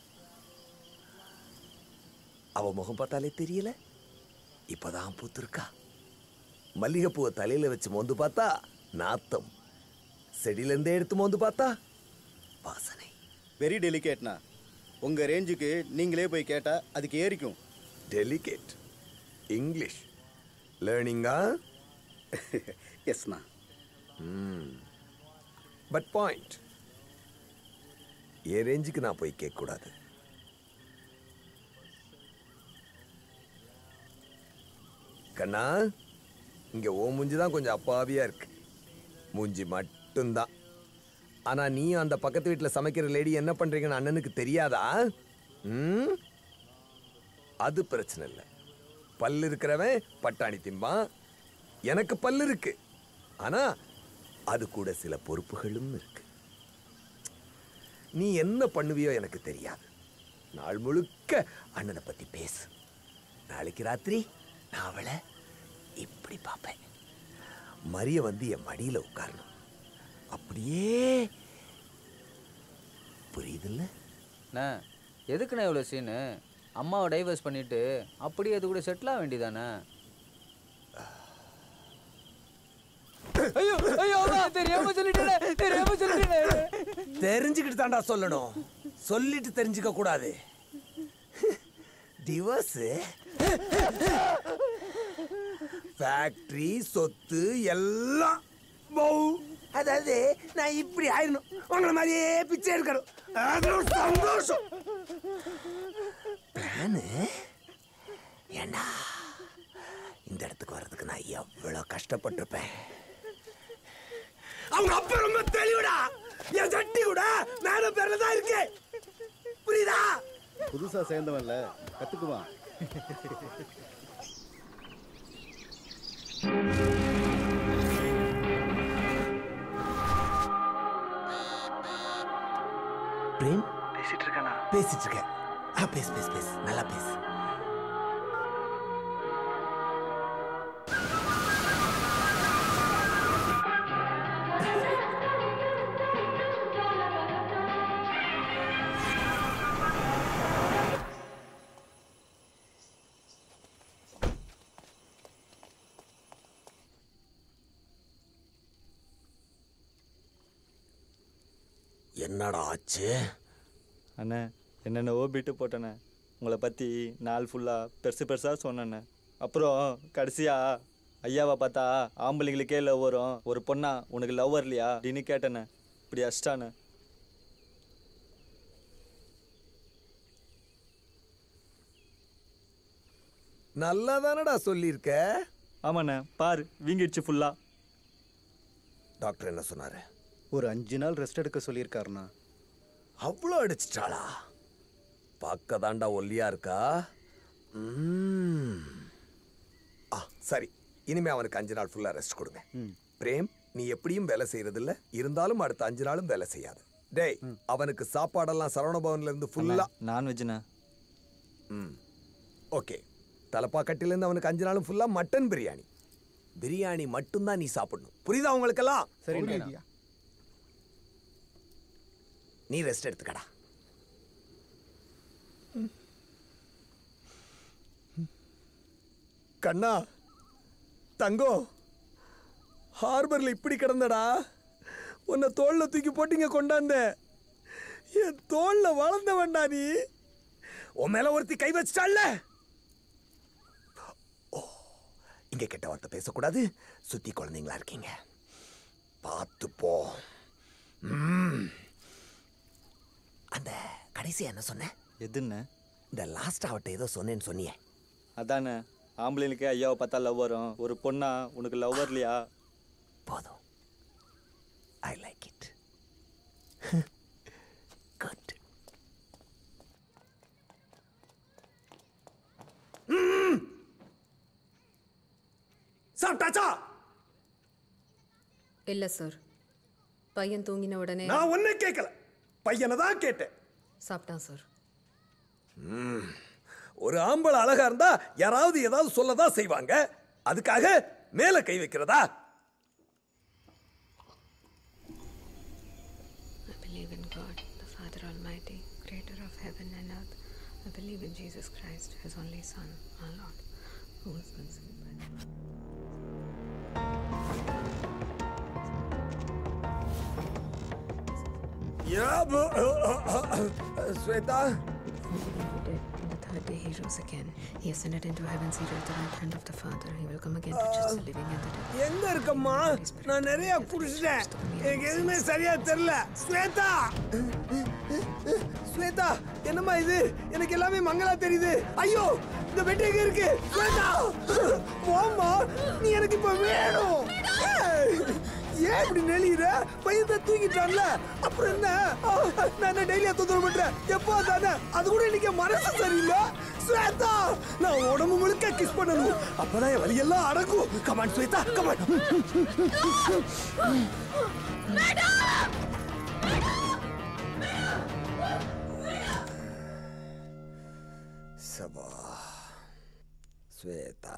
[SPEAKER 6] அவ முகம் பார்த்தாலே தெரியல, இப்பதான் பூத்திருக்கா. மல்லிகைப்பூவை தலையில வச்சு மோந்து பார்த்தா நாத்தம், செடியில இருந்தே எடுத்து மோந்து பார்த்தா வாசனை.
[SPEAKER 16] வெரி டெலிகேட்ண்ணா. உங்கள் ரேஞ்சுக்கு நீங்களே போய் கேட்டால் அதுக்கு ஏறிக்கும்.
[SPEAKER 6] Delicate English லேர்னிங்கா?
[SPEAKER 16] எஸ்ண்ணா.
[SPEAKER 6] ம் பட் பாயிண்ட், என் ரேஞ்சுக்கு நான் போய் கேட்கக்கூடாது. கண்ணா, இங்க ஓ மூஞ்சி தான் கொஞ்சம் அப்பாவியா இருக்கு. மூஞ்சி மட்டும்தான். ஆனா நீயும் அந்த பக்கத்து வீட்டில் சமைக்கிற லேடி என்ன பண்றீங்கன்னு அண்ணனுக்கு தெரியாதா? ம், அது பிரச்சனை இல்லை. பல்லு இருக்கிறவன் பட்டாணி திம்பான். எனக்கு பல்லு இருக்கு, ஆனா அது கூட சில பொறுப்புகளும் இருக்கு. நீ என்ன பண்ணுவியோ எனக்கு தெரியாது. நாள் முழுக்க அண்ணனை பத்தி பேசு. நாளைக்கு ராத்திரி நான் அவளை இப்படி பார்ப்பேன். மரிய வந்து என் மடியில உட்காரணும். அப்படியே புரியுதுல்ல?
[SPEAKER 17] அண்ணா எதுக்குண்ணா இவ்வளோ சீனு? அம்மாவை டைவர்ஸ் பண்ணிட்டு அப்படியே அது கூட செட்டில் ஆக வேண்டியதானே? ஐயோ ஐயோ தெரியாம சொல்லிட்டேன் தெரியாம சொல்லிட்டேன்.
[SPEAKER 6] தெரிஞ்சுக்கிட்டு தாண்டா சொல்லணும், சொல்லிட்டு தெரிஞ்சுக்க கூடாது. டிவோர்ஸ், ஃபேக்டரி, சொத்து எல்லாம் அதாவது நான் இப்படி ஆயிடணும், உங்களை மாதிரியே பிச்சை எடுக்கணும். அது ஒரு சந்தோஷம். பிளானு ஏண்டா இந்த இடத்துக்கு வர்றதுக்கு நான் எவ்வளவு கஷ்டப்பட்டிருப்பேன். அவங்க அப்ப ரொம்ப தெளிவுடா. என் சட்டி கூட மேல பேர்ல தான் இருக்கு, புரியுதா?
[SPEAKER 16] புதுசா சேர்ந்தவன்ல கத்துக்குவான்.
[SPEAKER 6] பிரேம் பேசிட்டு இருக்கேனா? பேசிட்டு இருக்கேன். ஆ, பேசு பேசு பேசு, நல்லா பேசு. என்னடா ஆச்சு?
[SPEAKER 8] அண்ணே என்னென்ன ஓபிட்டு போட்டேண்ணே. உங்களை பற்றி நாள் ஃபுல்லாக பெருசு பெருசாக சொன்னேண்ணே. அப்புறம் கடைசியாக ஐயாவை பார்த்தா ஆம்பளைங்களுக்கே லவ் வரும், ஒரு பொண்ணா உனக்கு லவ் வரலையா அப்படின்னு கேட்டேண்ணே. இப்படி அஷ்டாண்ணே.
[SPEAKER 6] நல்லா தானடா சொல்லியிருக்க.
[SPEAKER 8] ஆமாண்ணே, பாரு வீங்கிடுச்சு ஃபுல்லாக.
[SPEAKER 6] டாக்டர் என்ன சொன்னாரு?
[SPEAKER 16] ஒரு அஞ்சு நாள் ரெஸ்ட் எடுக்க சொல்லியிருக்காருண்ணா.
[SPEAKER 6] அவ்வளோ அடிச்சிட்டாளா? பார்க்க தாண்டா ஒல்லியா இருக்கா. ம். ஆ சரி, இனிமே அவனுக்கு அஞ்சு நாள் ஃபுல்லா ரெஸ்ட் கொடுங்க. பிரேம், நீ எப்படியும் வேலை செய்யறது இல்ல, இருந்தாலும் அடுத்த அஞ்சு நாளும் வேலை செய்யாது. டேய், அவனுக்கு சாப்பாடெல்லாம் சரவணபவன்ல இருந்து ஃபுல்லா
[SPEAKER 8] நான்வெஜ்ண்ணா.
[SPEAKER 6] ம் ஓகே. தலப்பாக்கட்டில இருந்து அவனுக்கு அஞ்சு நாளும் ஃபுல்லா மட்டன் பிரியாணி. பிரியாணி மட்டும்தான் நீ சாப்பிடணும், புரியுதா உங்களுக்கெல்லாம்?
[SPEAKER 16] சரி,
[SPEAKER 6] நீ ரெஸ்ட் எடுத்துக்கடா. கண்ணா தங்கம், ஹார்பர்ல இப்படி கிடந்தடா, உன்னை தோல்ல தூக்கி போட்டீங்க கொண்டாந்த. என் தோல்ல வளர்ந்தவன்டா நீ. உன் மேல ஒருத்தி கை வச்சிட்டாள்ல. ஓ, இங்க கெட்ட வார்த்தை பேசக்கூடாது, சுத்தி குழந்தைங்களா இருக்கீங்க, பார்த்து போ. ம். அந்த கடைசி என்ன சொன்ன?
[SPEAKER 8] எதுன்னு?
[SPEAKER 6] இந்த லாஸ்ட் அவட்ட ஏதோ சொன்னேன்னு சொன்னியே.
[SPEAKER 8] அதானே, ஆம்பளைனுக்கு ஐயாவை பார்த்தா லவ் வரும், ஒரு பொண்ணா உனக்கு லவ் வரலையா?
[SPEAKER 6] போதும். I like it. குட். சாப்பிட்டாச்சா?
[SPEAKER 3] இல்ல சார், பையன் தூங்கின உடனே
[SPEAKER 6] நான் ஒன்னே கேட்கல, பையனை தான் கேட்டேன்.
[SPEAKER 3] சாப்பிட்டான் சார்.
[SPEAKER 6] ஒரு ஆம்பளை அழகா இருந்தா யாராவது ஏதாவது சொல்லதான் செய்வாங்க, அதுக்காக மேல கை வைக்கிறதா?
[SPEAKER 4] I believe in God, the Father Almighty, creator of heaven and earth. I believe in Jesus Christ, his only Son, our Lord, who was conceived by the Mother.
[SPEAKER 6] Shweta,
[SPEAKER 4] The third day he rose again. He ascended into heaven, seated at the right hand of the Father. He will come again to judge the living and the dead.
[SPEAKER 6] எங்க இருக்கம்மா? நான் நிறைய குடிச்சிட்டேன், எனக்கு எதுவுமே சரியா தெரியல. ஸ்வேதா, ஸ்வேதா, என்னம்மா இது? எனக்கு எல்லாமே மங்களா தெரியுது. ஐயோ, இந்த பெட் எங்க இருக்கு? ஸ்வேதா, போம்மா, நீ எனக்கு இப்ப வேணும். ஏன் இப்படி நெளியிற? பையன் தான் தூங்கிட்டான்ல, அப்புறம் என்ன? ஆ, நான் டெய்லியா தொந்தரவு பண்றேன். எப்போ தானே? அது கூட இன்னைக்கு மனசு சரியில்லை. ஸ்வேதா, நான் உடம்பு முழுக்க கிஸ் பண்ணணும். அப்பதான் என் வலியெல்லாம் அடங்கும். Come on Shweta, come on. சபா ஸ்வேதா,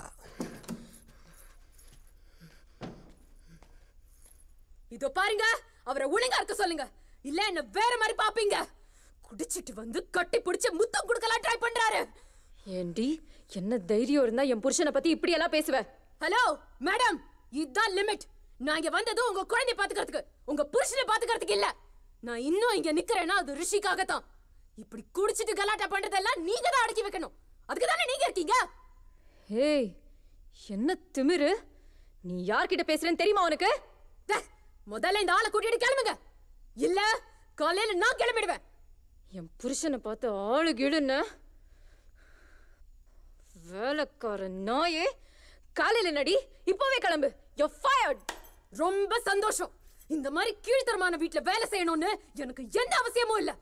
[SPEAKER 18] இதோ பாருங்க, அவரை ஒழுங்கா இருக்க சொல்லுங்க, இல்ல என்ன வேற மாதிரி பாப்பீங்க. குடிச்சிட்டு வந்து கட்டி பிடிச்சு முத்தம் கொடுக்கலாம் ட்ரை பண்றாரு.
[SPEAKER 9] ஏண்டி, என்ன தைரியம் இருந்தா என் புருஷனை பத்தி இப்படி எல்லாம் பேசுவ?
[SPEAKER 18] ஹலோ மேடம், இதுதான் லிமிட். நான் இங்க வந்தது உங்க குழந்தைய பாத்துக்கிறதுக்கு, உங்க புருஷனை பாத்துக்கிறதுக்கு இல்ல. நான் இன்னும் இங்க நிக்கிறேன்னா அது ரிஷிக்காக தான். இப்படி குடிச்சிட்டு கலாட்டா பண்றதெல்லாம் நீங்க தான் அடக்கி வைக்கணும். அதுக்கு தானே நீங்க இருக்கீங்க.
[SPEAKER 9] ஏய், என்ன திமிரு? நீ யார்கிட்ட பேசுறேன்னு தெரியுமா உனக்கு?
[SPEAKER 18] முதல்ல இந்த ஆளை கூட்டிட்டு கிளம்புங்க, இல்ல காலையில நான் கிளம்பிடுவேன்.
[SPEAKER 9] என் புருஷனை பார்த்து ஆளு கீழுன்னு வேலைக்கார நாயே. காலையில நடி, இப்பவே கிளம்பு. You're fired.
[SPEAKER 18] ரொம்ப சந்தோஷம். இந்த மாதிரி கீழ்த்தரமான வீட்டுல வேலை செய்யணும்னு எனக்கு எந்த அவசியமும் இல்ல.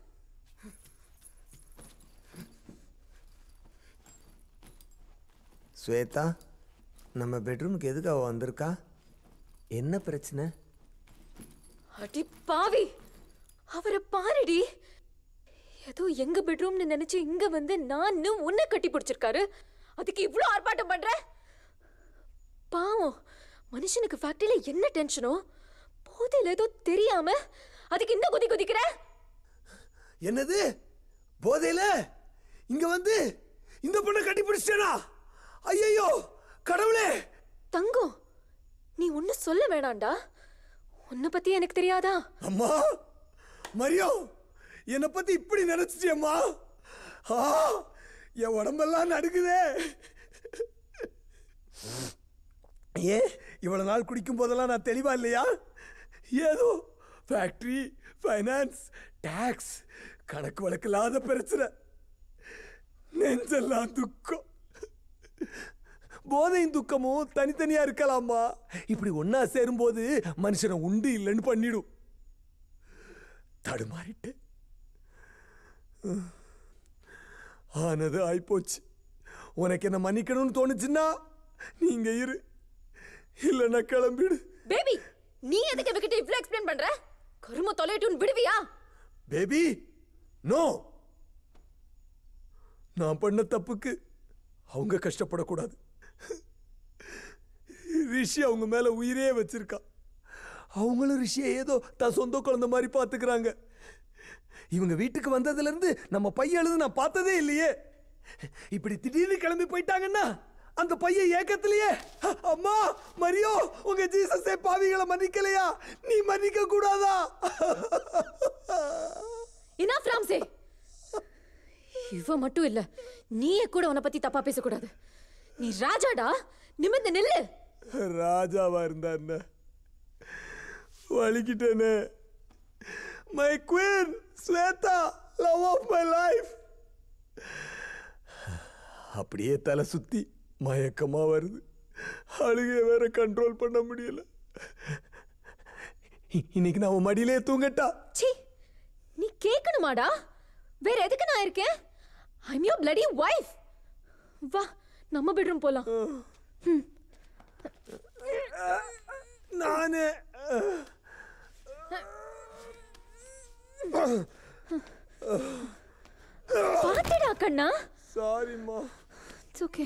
[SPEAKER 6] ஸ்வேதா, நம்ம பெட்ரூமுக்கு எதுக்கு அவ வந்திருக்கா? என்ன பிரச்சனை?
[SPEAKER 9] அடி பாவி, அவரை பாருடி. ஏதோ எங்க பெட்ரூம்னு நினைச்சு இங்க வந்து நான் உன்னை கட்டி பிடிச்சிருக்காரு. அதுக்கு இவ்ளோ ஆர்ப்பாட்டம் பண்ற? பாவம், மனுஷனுக்கு ஃபேக்டரியில என்ன டென்ஷனோ, போதையில ஏதோ தெரியாம அதுக்கு இந்த குதி குதிக்கிற.
[SPEAKER 6] என்னது போதையில இங்க வந்து இந்த பொண்ணை கட்டி பிடிச்சிட்டேனா? ஐயோ கடவுளே!
[SPEAKER 9] தங்கம், நீ ஒண்ணு சொல்ல வேணாண்டா. உன்னை பத்தி எனக்கு தெரியாதா?
[SPEAKER 6] அம்மா மரியோ, என்னை பத்தி இப்படி நினைச்சிட்டியம்மா? ஆ, என் உடம்பெல்லாம் நடுக்குதே. ஏ, இவ்வளவு நாள் குடிக்கும் போதெல்லாம் நான் தெளிவா இல்லையா? ஏதோ ஃபேக்டரி, ஃபைனான்ஸ், டாக்ஸ், கணக்கு வழக்கு இல்லாத பிரச்சனை, நெஞ்செல்லாம் துக்கம். போதையும் துக்கமும் தனித்தனியா இருக்கலாமா? இப்படி ஒன்னா சேரும்போது மனுஷனை உண்டு இல்லைன்னு பண்ணிடும். தடுமாறிட்டு ஆனது ஆயிப்போச்சு. உனக்கு என்ன மன்னிக்கணும்னு தோணுச்சுன்னா நீங்க இரு, இல்லைன்னா கிளம்பிடு.
[SPEAKER 9] பேபி, நீ எதுக்கு இவகிட்ட இவ்ளோ எக்ஸ்பிளைன் பண்ற? கரும தொலைட்டுன்னு விடுவியா?
[SPEAKER 6] Baby, no. நான் பண்ண தப்புக்கு அவங்க கஷ்டப்படக்கூடாது. ரிஷி அவங்க மேல உயிரே வச்சிருக்கா. அவங்களும் ரிஷியை ஏதோ தான் சொந்த குழந்தை மாதிரி பாத்துக்கிறாங்க. இவங்க வீட்டுக்கு வந்ததுல இருந்து நம்ம பையன் எழுது நான் பார்த்ததே இல்லையே. இப்படி திடீர்னு கிளம்பி போயிட்டாங்கன்னா அந்த பையன் ஏக்கத்திலேயே, அம்மா மரியோ, உங்க ஜீசஸே பாவிகளை மன்னிக்கலையா? நீ மன்னிக்க கூடாதா?
[SPEAKER 9] Enough Ramsay. இவ மட்டும் இல்ல, நீயே கூட உன்னை பத்தி தப்பா பேசக்கூடாது. நீ ராஜாடா, நிமிர்ந்து நில்லு.
[SPEAKER 6] ராஜாவா இருந்தா என்ன? வலிக்கிட்டேனே. My queen Shweta, love of my life. அப்படியே தலை சுத்தி மயக்கமா வருது. அழுகைய வேற கண்ட்ரோல் பண்ண முடியல. இன்னைக்கு நான் மடியிலே தூங்கட்டா?
[SPEAKER 9] சி, நீ கேட்கணுமாடா? வேற எதுக்கு நான் இருக்கேன்? I'm your bloody wife. வா, நம்ம பெட்ரூம் போலாம்.
[SPEAKER 6] நானே
[SPEAKER 9] பாத்துடா கண்ணா.
[SPEAKER 6] சாரிம்மா.
[SPEAKER 9] It's okay.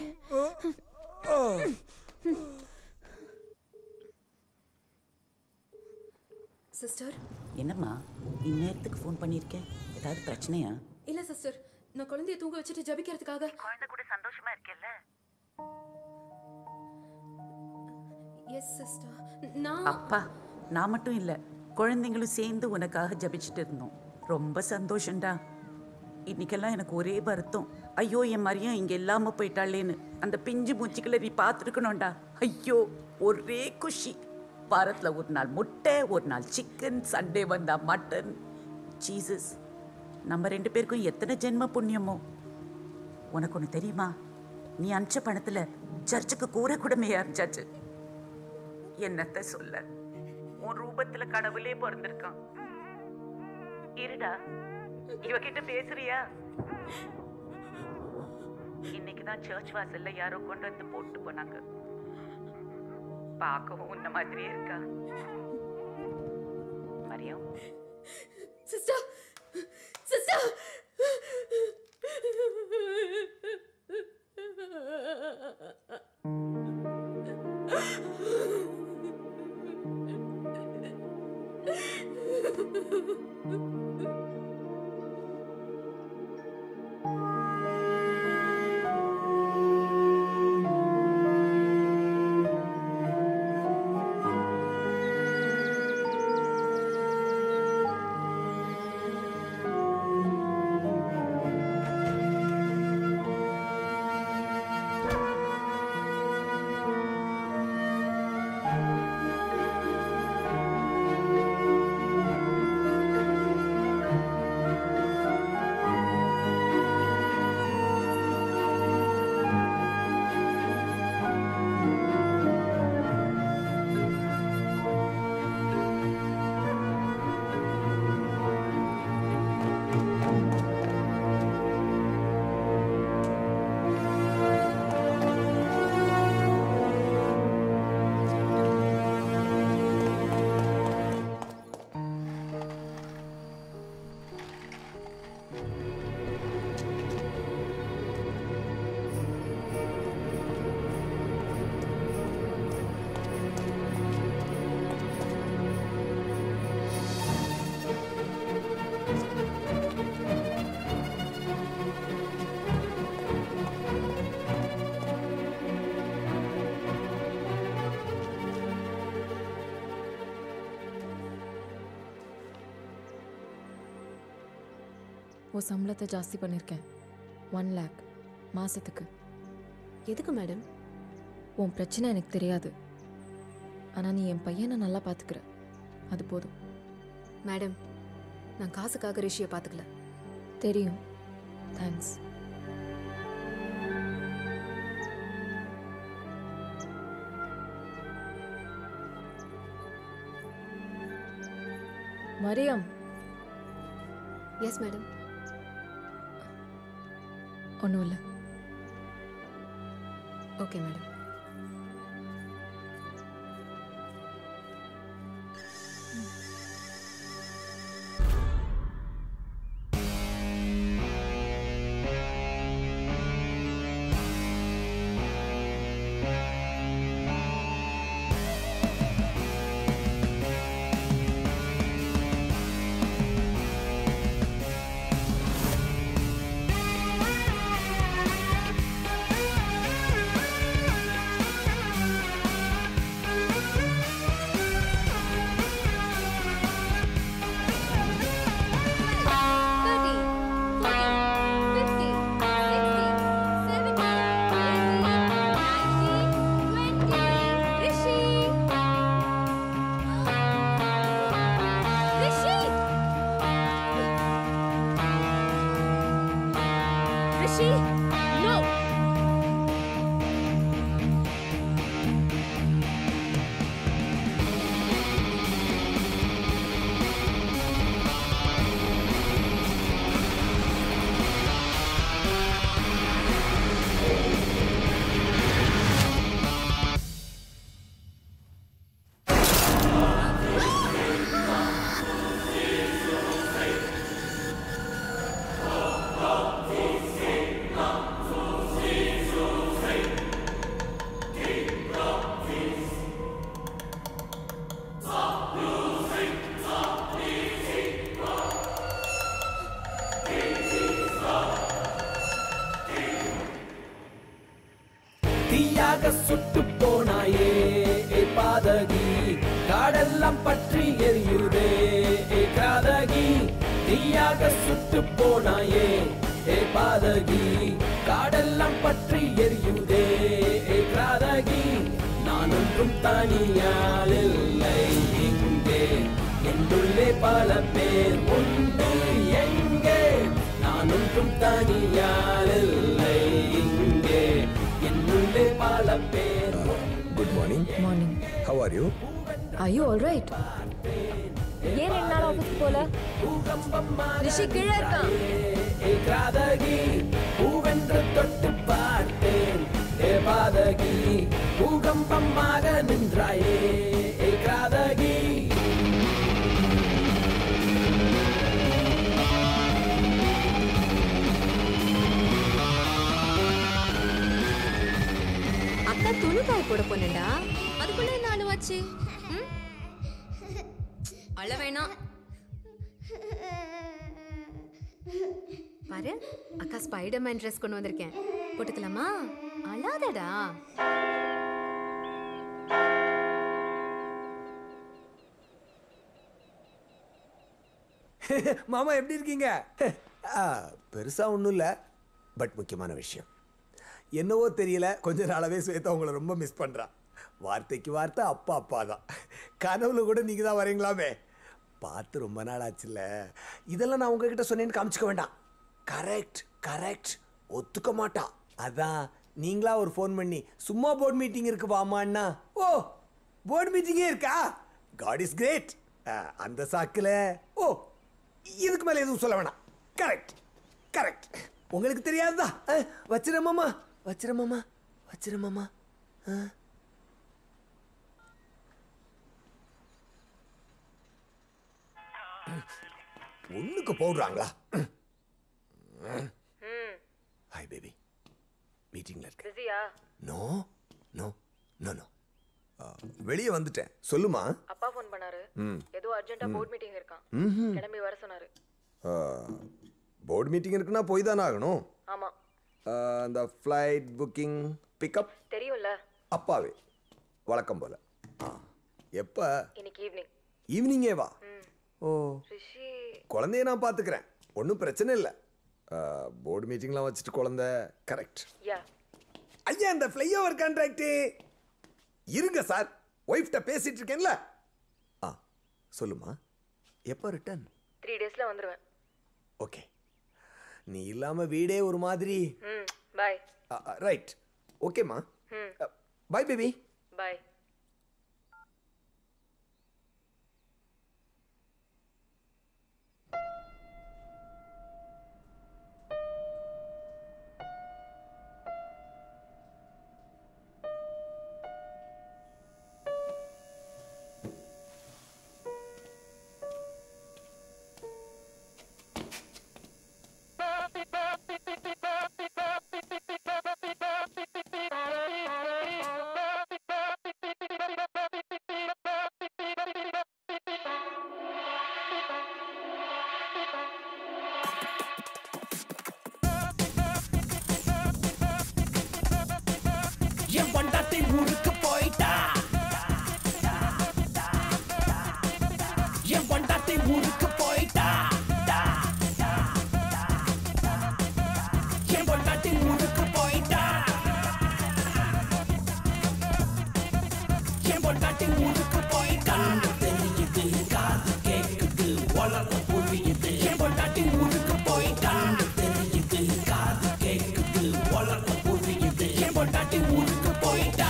[SPEAKER 18] சிஸ்டர்,
[SPEAKER 2] என்னம்மா இந்நேரத்துக்கு ஃபோன் பண்ணியிருக்கேன்? ஏதாவது பிரச்சனையா?
[SPEAKER 18] இல்ல சிஸ்டர், நான் குழந்தைய தூங்க வச்சுட்டு ஜபிக்கிறதுக்காக.
[SPEAKER 13] குழந்தை கூட சந்தோஷமா இருக்கேல்ல?
[SPEAKER 18] Yes sister. நான்
[SPEAKER 2] அப்பா, நான் மட்டும் இல்ல, குழந்தைங்களும் சேர்ந்து உனக்காக ஜபிச்சுட்டு இருந்தோம். ரொம்ப சந்தோஷம்டா. இன்னைக்கெல்லாம் எனக்கு ஒரே வருத்தம். ஐயோ, என் மரியம் இங்க இல்லாம போயிட்டாளேன்னு. அந்த பிஞ்சு மூச்சிகளை நீ பார்த்துருக்கணும்டா. ஐயோ, ஒரே குஷி. வாரத்துல ஒரு நாள் முட்டை, ஒரு நாள் சிக்கன், சண்டே வந்தா மட்டன். ஜீசஸ், நம்ம ரெண்டு பேருக்கும் எத்தனை ஜென்ம புண்ணியமோ. உனக்கு ஒன்று தெரியுமா? நீ அனுப்பிச்ச பணத்துல சர்ச்சுக்கு கூரை கூடமே அரைச்சாச்சு. என்னத்த சொல்ல, உன் ரூபத்துல கடவுளே பிறந்திருக்கான். இருடா, இவகிட்ட பேசுறியா? இன்னைக்குதான் சர்ச் வாசல்ல யாரோ கொண்டு வந்து போட்டு போனாங்க. பார்க்கவும் உன்ன மாதிரியே இருக்கா. மரியம்,
[SPEAKER 9] சிஸ்டர் சிஸ்டர்
[SPEAKER 19] உன் சம்பளத்தை ஜாஸ்தி பண்ணியிருக்கேன். ஒன் லேக் மாதத்துக்கு.
[SPEAKER 18] எதுக்கு மேடம்?
[SPEAKER 19] உன் பிரச்சனை எனக்கு தெரியாது, ஆனால் நீ என் பையனை நல்லா பார்த்துக்கிற, அது போதும்.
[SPEAKER 18] மேடம், நான் காசுக்காக ரிஷியை பார்த்துக்கல.
[SPEAKER 19] தெரியும். தேங்க்ஸ். மரியம்.
[SPEAKER 18] Yes madam.
[SPEAKER 19] ஒன்றும் இல்லை.
[SPEAKER 18] Okay madam.
[SPEAKER 12] தீயாக சுட்டு போனாயே ஏ பாதகி, காடெல்லாம் பற்றி எரியுதே ஏ கிராதகி. தீயாக சுட்டு போனாயே ஏ பாதகி, காடெல்லாம் பற்றி எரியுதே ஏ கிராதகி. நான் ஒன்றும் தனியால் இல்லை இங்கே, என்னுள்ளே பல பேர் உண்டு எங்கே. நான் ஒன்றும் தனியால் இல்லை இங்கே, என்னுள்ளே பல பேர்.
[SPEAKER 6] Good morning.
[SPEAKER 19] Morning.
[SPEAKER 6] How are you?
[SPEAKER 19] Are you all right?
[SPEAKER 9] ஏன் ரெண்டு நாள் ஆஃபீஸ்க்கு போல? ரிஷி கீழே இருக்கான்.
[SPEAKER 12] ஏ கிராதகி பூவென்று தொட்டு பார்த்தேன் ஏ பாதகி பூகம்பமாக நின்றாயே ஏ கிராதகி
[SPEAKER 18] அக்கா துணி காய போட போனேன்டா. அதுக்குள்ள என்ன அழுவாச்சு? ம்? அழ வேணாம். பாரு, அக்கா ஸ்பைடர்மேன் ட்ரெஸ் கொண்டு வந்திருக்கேன். போட்டுக்கலாமா? அழாதடா.
[SPEAKER 6] மாமா எப்படி இருக்கீங்க? பெருசா ஒன்றும் இல்லை, பட் முக்கியமான விஷயம். என்னவோ தெரியல, கொஞ்ச நாளாவே ஸ்வேதா உங்களை ரொம்ப மிஸ் பண்றா. வார்த்தைக்கு வார்த்தை அப்பா அப்பா தான். கனவுல கூட நீங்க தான் வரீங்களாமே. பார்த்து ரொம்ப நாள் ஆச்சுல்ல. இதெல்லாம் நான் உங்ககிட்ட சொன்னேன்னு காமிச்சிக்க வேண்டாம். கரெக்ட் கரெக்ட் ஒத்துக்க மாட்டா. அதான் நீங்களா ஒரு ஃபோன் பண்ணி சும்மா போர்ட் மீட்டிங் இருக்கு வாமான்னா, ஓ போர்ட் மீட்டிங்கே இருக்கா, காட் இஸ் கிரேட். அந்த சாக்கில் ஓ இதுக்கு மேலே எதுவும் சொல்ல வேணாம். கரெக்ட் கரெக்ட் உங்களுக்கு தெரியாதுதா. வச்சிரமாமா வச்சிரமாமா வச்சிரமாமா. ஒண்ணுக்கு போடுறாங்களா? ஹாய் பேபி, மீட்டிங்ல இருக்க.
[SPEAKER 19] பிஸியா?
[SPEAKER 6] நோ நோ நோ நோ வெளியே வந்துட்டேன். சொல்லுமா.
[SPEAKER 19] அப்பா ஃபோன் பண்ணாரு.
[SPEAKER 6] ம்.
[SPEAKER 19] ஏதோ அர்ஜென்ட்டா போர்ட் மீட்டிங் இருக்கான்.
[SPEAKER 6] ம்ஹும்.
[SPEAKER 19] கிளம்பி வர சொன்னாரு.
[SPEAKER 6] போர்டு மீட்டிங் இருக்குன்னா போய் தானே ஆகணும்.
[SPEAKER 19] ஆமா.
[SPEAKER 6] அந்த ஃப்ளைட் புக்கிங் பிக்கப்
[SPEAKER 19] தெரியும்ல.
[SPEAKER 6] அப்பாவே வழக்கம் போல. எப்ப?
[SPEAKER 19] இன்னைக்கு ஈவினிங்.
[SPEAKER 6] ஈவினிங்கே வா. ஓ
[SPEAKER 19] ரிஷி
[SPEAKER 6] குழந்தைய நான் பார்த்துக்கிறேன், ஒன்றும் பிரச்சனை இல்லை. போர்டு மீட்டிங்லாம் வச்சுட்டு குழந்தை. கரெக்ட்.
[SPEAKER 19] யா
[SPEAKER 6] ஐயா, இந்த ஃப்ளைஓவர் கான்ட்ராக்ட் இருங்க சார், ஒய்ஃப்ட்ட பேசிட்டு இருக்கேன்ல. ஆ சொல்லுமா, எப்போ ரிட்டர்ன்?
[SPEAKER 19] த்ரீ டேஸ்ல வந்துருவேன்.
[SPEAKER 6] ஓகே, நீ இல்லாம வீடே ஒரு மாதிரி.
[SPEAKER 19] ம் பை.
[SPEAKER 6] ரைட் ஓகேம்மா.
[SPEAKER 19] ம்
[SPEAKER 6] பை பேபி.
[SPEAKER 19] பை.
[SPEAKER 12] என் பொண்டாட்டி ஊருக்கு போயிட்டா என் பொண்டாட்டி ஊருக்கு போயிட்டா என் பொண்டாட்டி ஊருக்கு போயிட்டா என் பொண்டாட்டி ஊருக்கு போயிட்டா. தெரியுது, காது கேக்குது, உலகம் புரியுது. என் பொண்டாட்டி ஊருக்கு போயிட்டா. தெரியுது, காது கேக்குது, உலகம் புரியுது. என் பொண்டாட்டி ஊருக்கு போயிட்டா.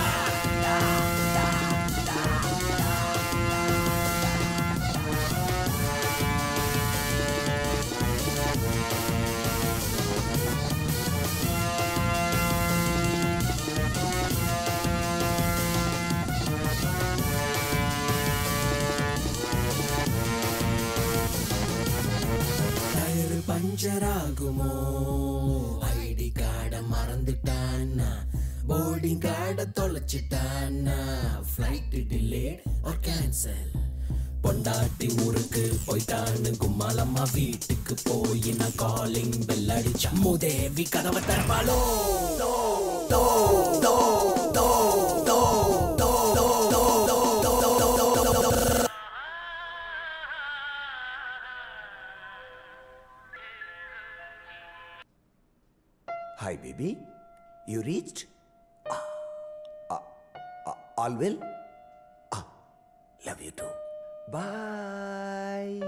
[SPEAKER 12] டயரு பஞ்சர் ஆகுமோ, ஐடி கார்டை மறந்துட்டான்னா, போர்டிங் கார்டை தொலைச்சிட்டான்னா, ஃப்ளைட் டிலே ஆர் கேன்சல். பொண்டாட்டி ஊருக்கு போயிட்டான்னு கும்மாலம்மா வீட்டுக்கு போய் நான் காலிங் பெல் அடிச்சா, மூதேவி கதவை தரப்பாலோ. தோ தோ தோ தோ தோ தோ தோ தோ தோ.
[SPEAKER 6] Hi baby, you reached? Ah, ah, ah, all well? Ah, love you too. Bye.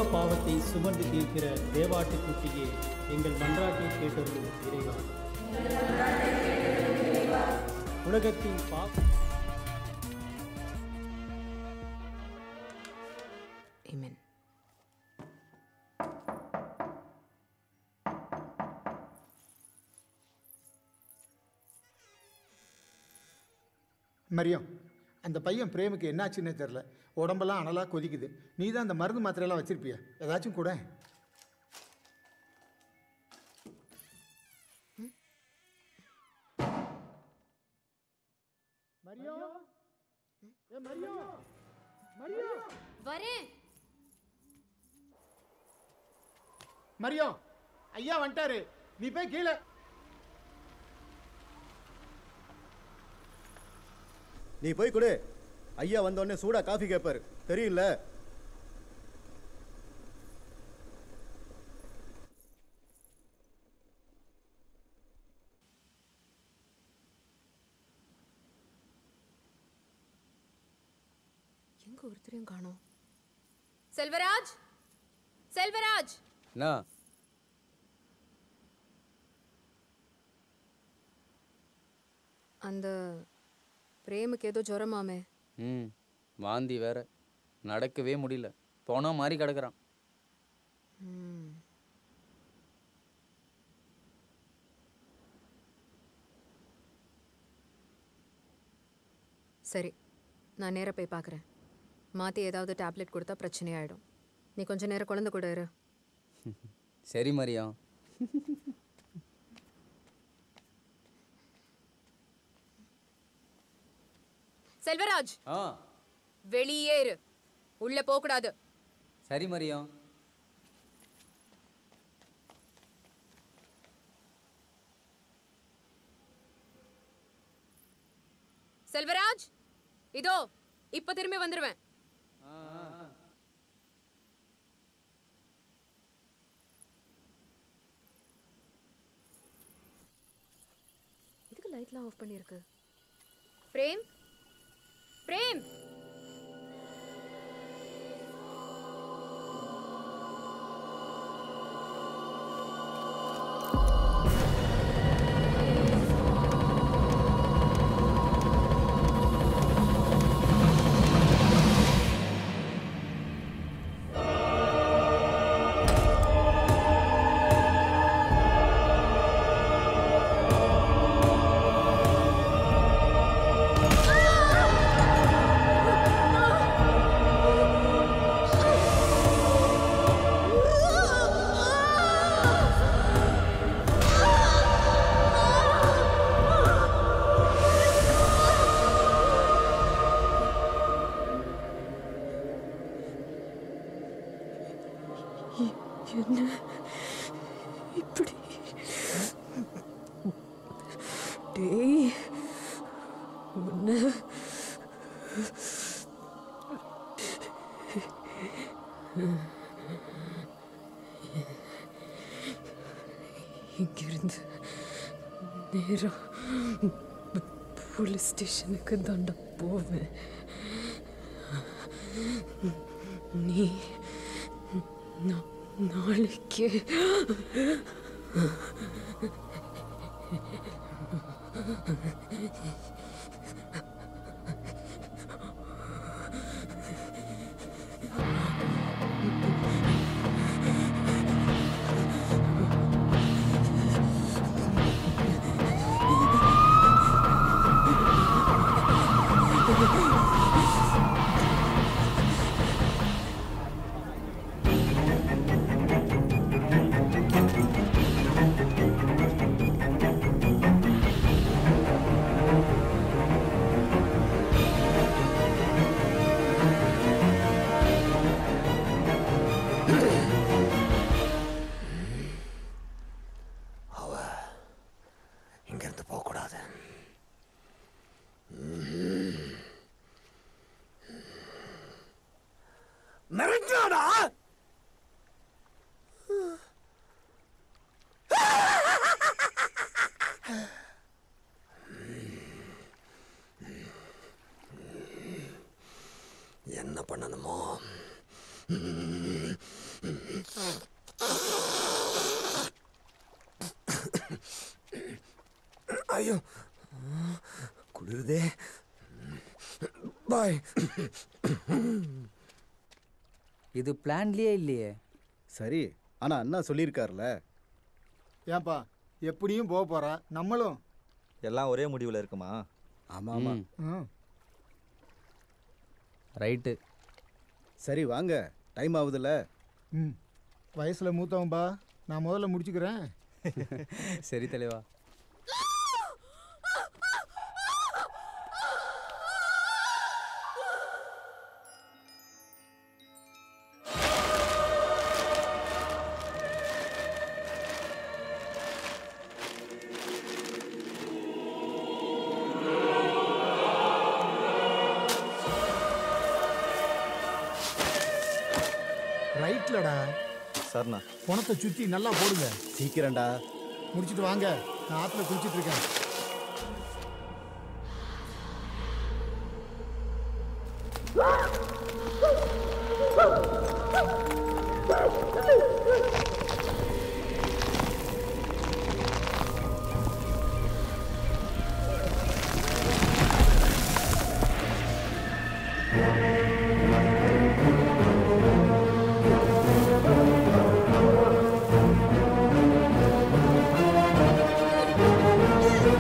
[SPEAKER 20] பாவத்தை சுமந்து தீர்க்கிற தேவாட்டுக்குட்டியே, எங்கள் மன்றாட்டை கேட்டருளும் இறைவா. உலகத்தின் பாவ
[SPEAKER 4] Amen.
[SPEAKER 21] மரியம், அந்த பையன் பிரேமுக்கு என்னாச்சுன்னே தெரில. உடம்பெல்லாம் அனலாக கொதிக்குது. நீ தான் அந்த மருந்து மாத்திரையெல்லாம் வச்சிருப்பிய, ஏதாச்சும் கூட.
[SPEAKER 18] வரேன்.
[SPEAKER 21] மரியம், ஐயா வந்துட்டாரு, நீ போய் கீழே.
[SPEAKER 16] நீ போய் கொடு. ஐயா வந்தோடனே சூடா காஃபி கேட்பாரு, தெரியும்ல.
[SPEAKER 18] எங்க ஒருத்தரையும் காணோம். செல்வராஜ், செல்வராஜ்.
[SPEAKER 17] என்ன?
[SPEAKER 3] அந்த பிரேமுக்கு ஏதோ ஜுரமாமே.
[SPEAKER 17] ம், வாந்தி வேற, நடக்கவே முடியல, போனா மாதிரி கிடக்குறான்.
[SPEAKER 3] ம். சரி, நான் நேராக போய் பார்க்குறேன். மாற்றி ஏதாவது டேப்லெட் கொடுத்தா பிரச்சனையாயிடும். நீ கொஞ்சம் நேரம் குழந்தை கூட இரு.
[SPEAKER 17] சரி மரியம்.
[SPEAKER 3] செல்வராஜ்,
[SPEAKER 17] ஆ
[SPEAKER 3] வெளியே இரு, உள்ள போக கூடாது.
[SPEAKER 17] சரி மரியம்.
[SPEAKER 3] செல்வராஜ், இதோ இப்ப திரும்பி வந்துருவேன். இதுக்கு லைட்லாம் ஆஃப் பண்ணிருக்கு. பிரேம், பிரேம்.
[SPEAKER 4] என்ன இப்படி? டேய், உன்னை இங்கிருந்து நேரம் போலீஸ் ஸ்டேஷனுக்கு தாண்ட போவேன். நீ நா- நாளைக்கு
[SPEAKER 6] இங்கிருந்து போகக்கூடாது. மிரட்டாடா! என்ன பண்ணணுமோ ஐயோ குளிருதே. பாய்.
[SPEAKER 17] இது பிளான்லயே இல்லையே.
[SPEAKER 16] சரி ஆனா அண்ணா சொல்லியிருக்காருல.
[SPEAKER 21] ஏன்பா எப்படியும் போக போறா, நம்மளும்
[SPEAKER 8] எல்லாம் ஒரே முடிவில் இருக்குமா?
[SPEAKER 16] ஆமா ஆமா.
[SPEAKER 21] ம்.
[SPEAKER 17] ரைட்டு.
[SPEAKER 16] சரி வாங்க, டைம் ஆகுதுல்ல.
[SPEAKER 21] ம் வயசுல மூத்தவன்பா, நான் முதல்ல முடிச்சுக்கிறேன்.
[SPEAKER 17] சரி தலைவா.
[SPEAKER 21] ரைட்லடா.
[SPEAKER 8] சரிண்ணா.
[SPEAKER 21] பணத்தை சுத்தி நல்லா போடுங்க.
[SPEAKER 16] சீக்கிரம்டா.
[SPEAKER 21] முடிச்சிட்டு வாங்க, நான் ஆத்துல குளிச்சிட்டு இருக்கேன்.
[SPEAKER 12] Thank you.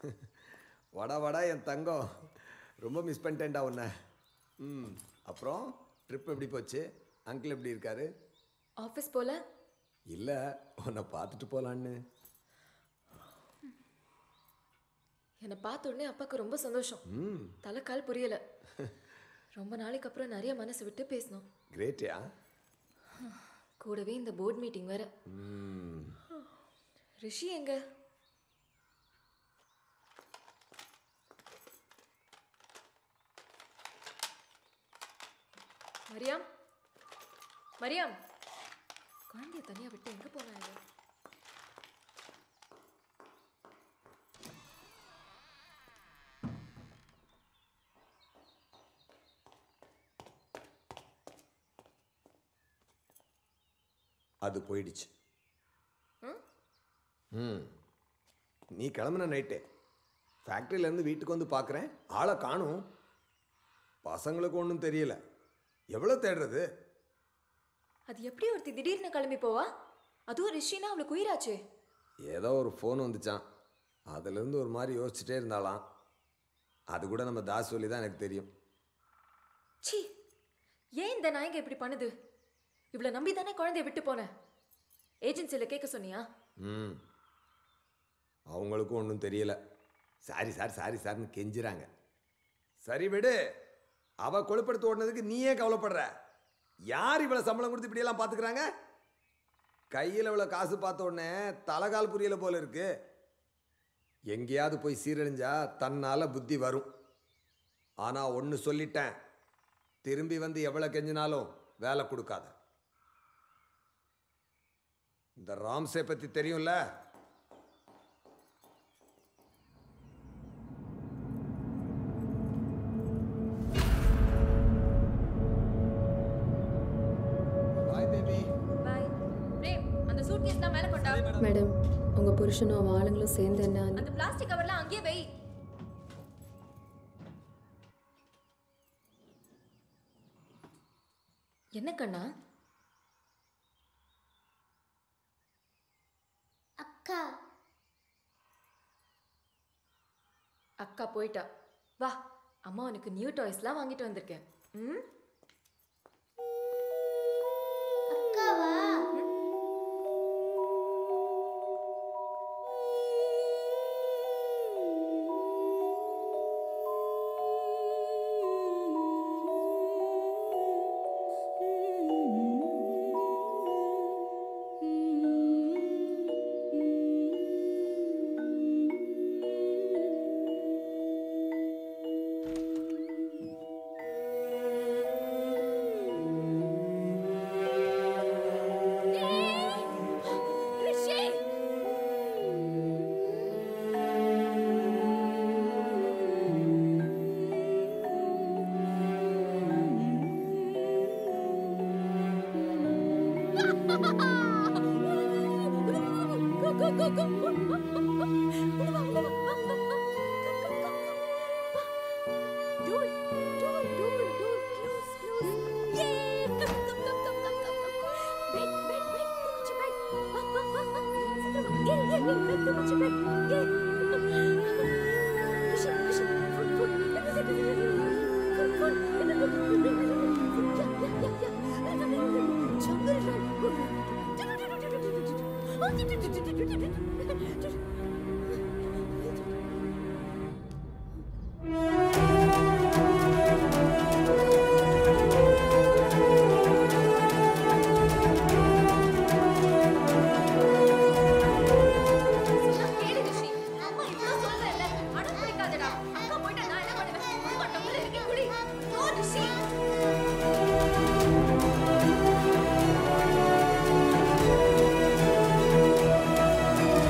[SPEAKER 6] வாடா வாடா என் தங்கம், ரொம்ப மிஸ் பண்ணிட்டேன்டா உன்னை. ம், அப்புறம் ட்ரிப் எப்படி போச்சு? அங்கிள் எப்படி இருக்காரு?
[SPEAKER 19] ஆஃபீஸ் போல
[SPEAKER 6] இல்லை, உன்னை பார்த்துட்டு போகலான்னு.
[SPEAKER 19] என்னை பார்த்த உடனே அப்பாவுக்கு ரொம்ப சந்தோஷம்.
[SPEAKER 6] ம்,
[SPEAKER 19] தலைக்கால் புரியல. ரொம்ப நாளைக்கு அப்புறம் நிறைய மனசு விட்டு பேசணும்.
[SPEAKER 6] கிரேட்டியா?
[SPEAKER 19] கூடவே இந்த போர்ட் மீட்டிங் வேற.
[SPEAKER 6] ம்,
[SPEAKER 19] ரிஷி எங்க? மரியாம், மரியாம், குழந்தைய தனியா விட்டு எங்க போனாங்க?
[SPEAKER 6] அது போயிடுச்சு. ம், நீ கிளம்புன நைட்டே ஃபேக்ட்ரியிலேருந்து வீட்டுக்கு வந்து பார்க்குறேன், ஆளை காணும். பசங்களுக்கு ஒன்றும் தெரியல. எவ்வளோ தேடுறது?
[SPEAKER 19] அது எப்படி ஒருத்தி திடீர்னு கிளம்பி போவா? அதுவும் ரிஷினா அவளுக்கு உயிராச்சே.
[SPEAKER 6] ஏதோ ஒரு ஃபோன் வந்துச்சான், அதுலேருந்து ஒரு மாதிரி யோசிச்சுட்டே இருந்தாலாம். அது கூட நம்ம தாஸ் சொல்லி தான் எனக்கு தெரியும்.
[SPEAKER 19] சி, ஏன் இந்த நாயங்க இப்படி பண்ணுது? இவ்வளோ நம்பி தானே குழந்தைய விட்டு போனேன். ஏஜென்சியில் கேட்க சொன்னியா?
[SPEAKER 6] ம், அவங்களுக்கும் ஒன்றும் தெரியல. சாரி சார் சாரி சார்னு கெஞ்சுறாங்க. சரி விடு, அவ கொழுப்படுத்து ஓடினதுக்கு நீயே கவலைப்படுற. யார் இவ்வளோ சம்பளம் கொடுத்து இப்படியெல்லாம் பார்த்துக்கிறாங்க? கையில் இவ்வளோ காசு பார்த்த உடனே தலைகால் புரியல போல இருக்கு. எங்கேயாவது போய் சீரழிஞ்சா தன்னால் புத்தி வரும். ஆனால் ஒன்று சொல்லிட்டேன், திரும்பி வந்து எவ்வளோ கெஞ்சினாலும் வேலை கொடுக்காத. இந்த ராம்சே பற்றி தெரியும்ல?
[SPEAKER 3] மேடம், உங்க புருஷனும் அவன் ஆளுங்களும் சேர்ந்து என்ன
[SPEAKER 19] அந்த பிளாஸ்டிக் கவர்லாம் அங்கேயே வை. என்ன கண்ணா?
[SPEAKER 1] அக்கா
[SPEAKER 19] அக்கா போயிட்டா. வா, அம்மா உனக்கு நியூ டாய்ஸ்லாம் வாங்கிட்டு வந்திருக்கேன். ம்,
[SPEAKER 1] அக்காவா? Thank you.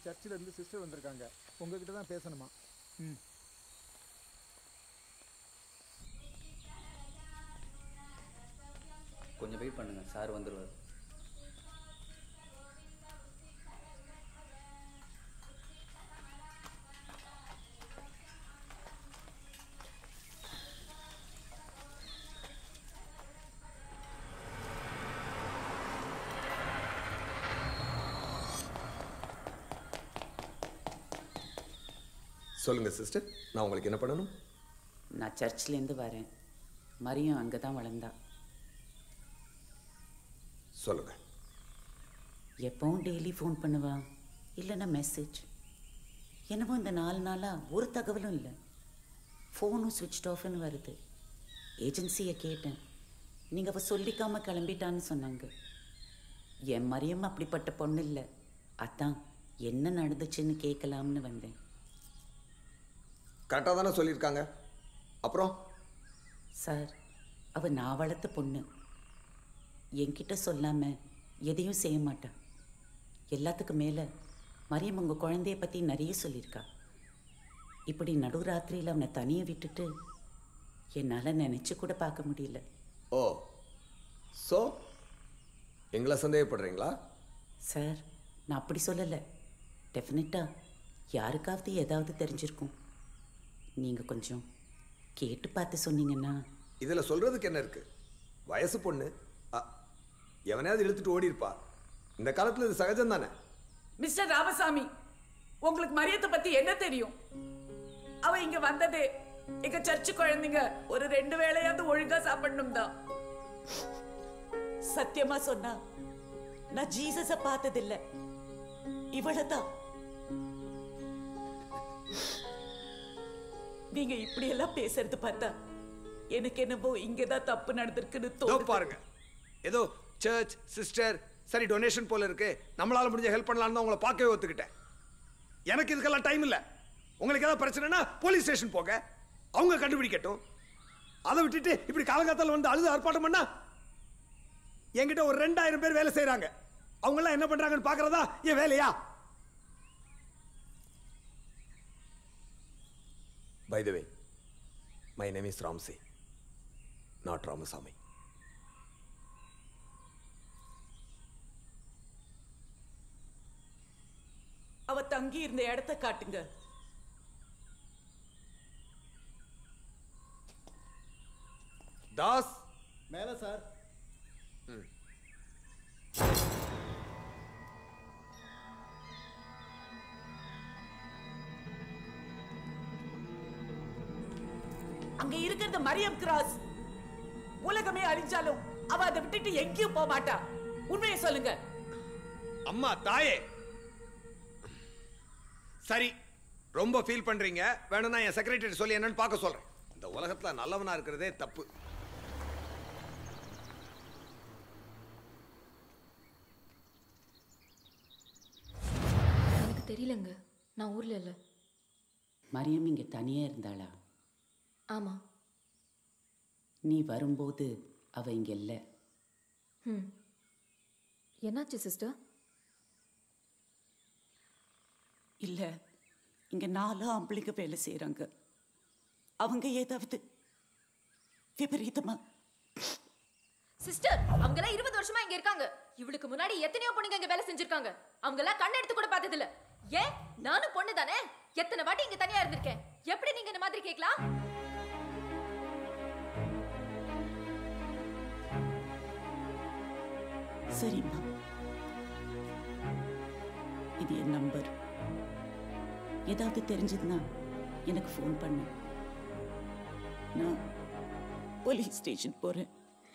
[SPEAKER 21] சர்ச்சில் இருந்து சிஸ்டர் வந்திருக்காங்க, உங்ககிட்ட தான் பேசணுமா? ம்.
[SPEAKER 17] கொஞ்சம் வெயிட் பண்ணுங்க, சார் வந்துடுவார்.
[SPEAKER 6] சொல்லுங்க சிஸ்டர், நான் உங்களுக்கு என்ன பண்ணணும்?
[SPEAKER 2] நான் சர்ச்லேருந்து வரேன். மரியம் அங்கே தான் வளர்ந்தா.
[SPEAKER 6] சொல்லுங்க.
[SPEAKER 2] எப்பவும் டெய்லி ஃபோன் பண்ணுவா, இல்லைன்னா மெசேஜ். என்னவோ இந்த நாலு நாளாக ஒரு தகவலும் இல்லை. ஃபோனும் சுவிட்ச் ஆஃப்னு வருது. ஏஜென்சியை கேட்டேன், நீங்கள் அவள் சொல்லிக்காம கிளம்பிட்டான்னு சொன்னாங்க. என் மரியம் அப்படிப்பட்ட பொண்ணு இல்லை. அதான் என்ன நடந்துச்சுன்னு கேட்கலாம்னு வந்தேன்.
[SPEAKER 6] கரெக்டாக தானே சொல்லியிருக்காங்க. அப்புறம்
[SPEAKER 2] சார், அவள் நான் வளர்த்த பொண்ணு. என்கிட்ட சொல்லாமல் எதையும் செய்ய மாட்டா. எல்லாத்துக்கும் மேலே மரியம் உங்கள் குழந்தைய பற்றி நிறைய சொல்லியிருக்கா. இப்படி நடுராத்திரியில் அவனை தனியை விட்டுட்டு என்னால் நினச்சி கூட பார்க்க முடியல.
[SPEAKER 6] ஓ, ஸோ எங்களை சந்தேகப்படுறீங்களா?
[SPEAKER 2] சார், நான் அப்படி சொல்லலை. டெஃபினட்டாக யாருக்காவது ஏதாவது தெரிஞ்சிருக்கும். நீங்கள் கொஞ்சம் கேட்டு பார்த்து சொன்னீங்கன்னா.
[SPEAKER 6] இதில் சொல்கிறதுக்கு என்ன இருக்குது? வயசு பொண்ணு, எவனையாவது இழுத்துட்டு ஓடி இருப்பா. இந்த காலத்தில் இது சகஜம் தானே.
[SPEAKER 2] மிஸ்டர் ராமசாமி, உங்களுக்கு மரியத்தை பற்றி என்ன தெரியும்? அவ இங்கே வந்ததே எங்க சர்ச்சு குழந்தைங்க ஒரு ரெண்டு வேளையாவது ஒழுங்கா சாப்பிடணும் தான். சத்தியமா சொன்னா நான் ஜீசஸ பார்த்ததில்லை, இவ்வளவுதான். நீங்க இப்படி எல்லாம் பேசுறது பார்த்தா எனக்கு என்னவோ இங்கதான் தப்பு நடந்திருக்குன்னு தோணுது.
[SPEAKER 6] பாருங்க, ஏதோ சர்ச் சிஸ்டர் சரி டொனேஷன் போல இருக்கு, நம்மளால முடிஞ்ச ஹெல்ப் பண்ணலாம்னு உங்களை பார்க்கவே ஒத்துக்கிட்டேன். எனக்கு இதுக்கெல்லாம் டைம் இல்லை. உங்களுக்கு ஏதாவது பிரச்சனைனா போலீஸ் ஸ்டேஷன் போங்க, அவங்க கண்டுபிடிக்கட்டும். அதை விட்டுட்டு இப்படி காலங்காத்தால வந்து அழுது ஆர்ப்பாட்டம் பண்ணா என்கிட்ட ஒரு ரெண்டாயிரம் பேர் வேலை செய்யறாங்க. அவங்க எல்லாம் என்ன பண்றாங்கன்னு பாக்குறதா என் வேலையா? By the way, my name is Ramsey, not Ramasamy.
[SPEAKER 2] அவ தங்கி இருந்த இடத்தை காட்டுங்க.
[SPEAKER 6] தாஸ்
[SPEAKER 21] மேல சார்.
[SPEAKER 2] அங்க இருக்கிறது மரியம் கிராஸ். உலகமே அழிஞ்சாலும் அவ அதை விட்டுட்டு எங்கேயும் போக மாட்டா. உண்மையை சொல்லுங்க.
[SPEAKER 6] அம்மா தாயே, சரி ரொம்ப ஃபீல் பண்றீங்க, வேணும்னா என் செக்ரட்டரி சொல்லி என்னன்னு பார்க்க சொல்றேன். இந்த உலகத்துல நல்லவனா இருக்கிறதே தப்பு.
[SPEAKER 19] எனக்கு தெரியலங்க, நான் ஊர்ல இல்ல.
[SPEAKER 2] மரியம் இங்க தனியா இருந்தாளா?
[SPEAKER 19] ஆமா.
[SPEAKER 2] நீ வரும்போது அவ இங்க இல்ல.
[SPEAKER 19] ம். என்னாச்சு சிஸ்டர்?
[SPEAKER 2] இல்ல, இங்க நாலு ஆம்பளைங்க வேலை செய்யறாங்க. அவங்க ஏதாவது விபரீதமா?
[SPEAKER 19] சிஸ்டர், அவங்க எல்லாம் இருபது வருஷமா இங்க இருக்காங்க. இவளுக்கு முன்னாடி எத்தனையோ பொண்ணுங்க இங்க வேலை செஞ்சிருக்காங்க. அவங்க எல்லாம் கண்ண எடுத்து கூட பார்த்தது இல்ல. ஏன், நானும் பொண்ணு தானே, எத்தனை வாட்டி இங்க தனியா இருந்திருக்கேன். எப்படி நீங்க இந்த மாதிரி கேட்கலாம்?
[SPEAKER 2] சரிம்மா, இது என் நம்பர். ஏதாவது தெரிஞ்சதுன்னா எனக்கு ஃபோன் பண்ணு. நான் போலீஸ் ஸ்டேஷன் போறேன்.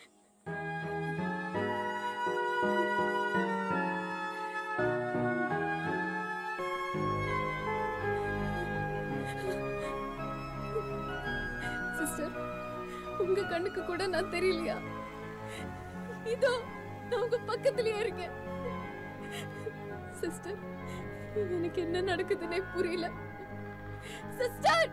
[SPEAKER 3] சிஸ்டர், உங்க கண்ணுக்கு கூட நான் தெரியலையா? இதோ நான் உங்க பக்கத்துலயே இருக்கேன். சிஸ்டர், எனக்கு என்ன நடக்குதுன்னே புரியல. சிஸ்டர்,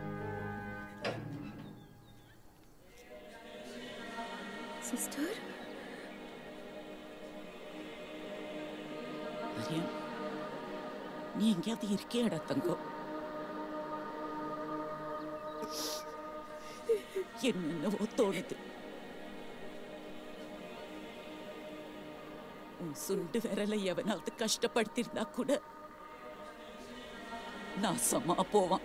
[SPEAKER 3] சிஸ்டர்,
[SPEAKER 2] மரியம், நீ எங்கேயாவது இருக்கியாடா தங்கம்? என்னென்னவோ தோணுது. உன் சுண்டு விரலை எவனாவது கஷ்டப்படுத்திருந்தா கூட நாசமா போவான்.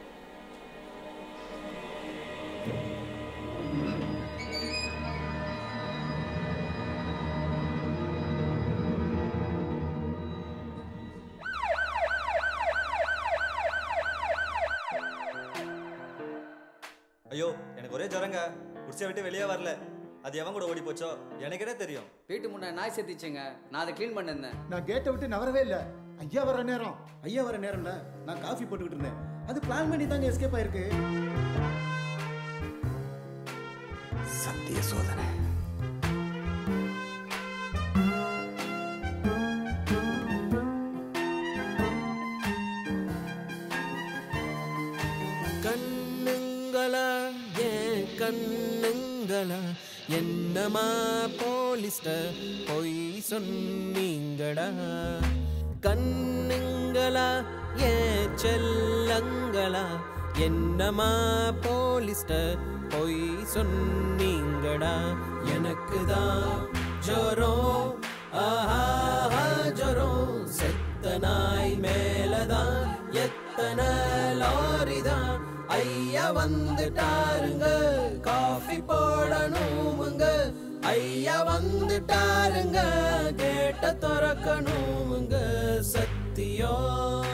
[SPEAKER 8] ஐயோ, எனக்கு ஒரே ஜுரங்க. குடிசை விட்டு வெளியே வரல. அது எவன் கூட ஓடி போச்சோ எனக்கு என்ன தெரியும்.
[SPEAKER 17] வீட்டு முன்ன நாய் செத்துச்சுங்க, நான் அதை க்ளீன் பண்ணிருந்தேன்.
[SPEAKER 21] நான் கேட்டை விட்டு நவரவே இல்லை. ஐயா வர நேரம் ஐயா வர நேரம்ல நான் காஃபி போட்டுக்கிட்டு இருந்தேன். அது பிளான் பண்ணி தாங்க எஸ்கேப் ஆயிருக்கு.
[SPEAKER 6] சத்திய சோதனை.
[SPEAKER 12] கண்ணுங்களா ஏன் கண்ணுங்களா என்னமா போலீஸ்டர் பொய் சொன்னீங்கடா. கண்ணுங்களா ஏன் செல்லங்களா என்னமா போலீஸ்டர் பொய் சொன்னீங்கடா. எனக்கு தான் ஜோரம் ஆஹா ஜோரம், செத்த நாய் மேலதான் எத்தனை லாரிதான். ஐயா வந்துட்டாருங்க, காஃபி போடணுமுங்க. ஐயா வந்துட்டாருங்க, கேட்ட திறக்கணுமுங்க. சத்தியம்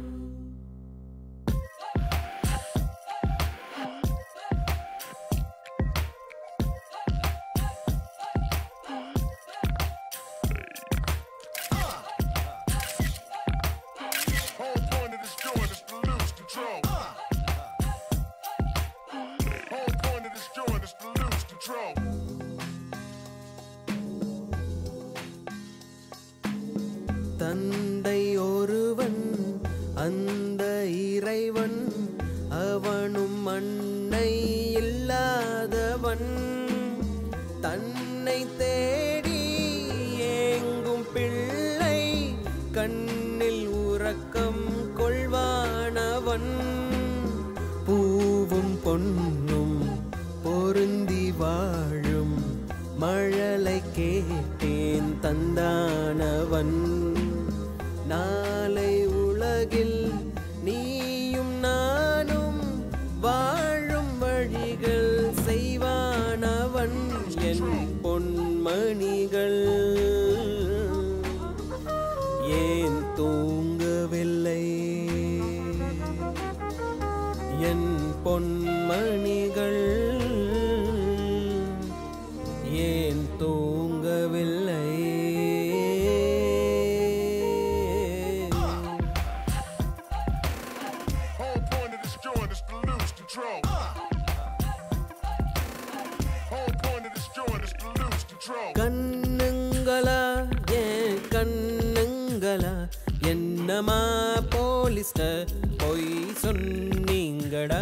[SPEAKER 12] தந்தை ஒருவன் அந்த இறைவன், அவனும் அன்னை இல்லாதவன். தன்னை தேடி ஏங்கும் பிள்ளை கண்ணில் உறக்கம் கொள்வானவன். பூவும் பொன்னும் பொருந்தி வாழும் மழலை கேட்டேன் தந்தானவன். நாளை உலகில் நீயும் நானும் வாழும் வழிகள் செய்வானவன். என் பொன்மணிகள் ஏன் தூங்கவில்லை? என் பொன்மணிகள் ஏன் தூங்கவில்லை? கண்ணுங்களா ஏன் கண்ணுங்களா என்னமா போலீஸ்டர் பொய் சொன்னீங்கடா.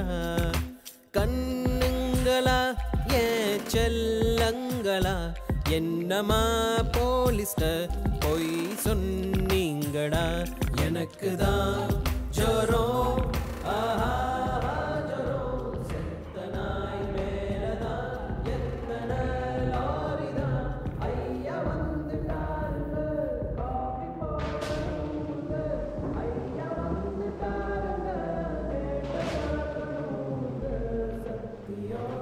[SPEAKER 12] கண்ணுங்களா ஏன் செல்லங்களா என்னமா போலீஸ்டர் பொய் சொன்னீங்கடா. எனக்கு தான் ஜோரம் ஆஹா ஜோரம், செத்த நாய் மேலதான் எத்தனை லாரிதான். ஐயா வந்துட்டாருங்க, காஃபி போடணுமுங்க. ஐயா வந்துட்டாருங்க, கேட்டதாகணுமுங்க. சத்தியம்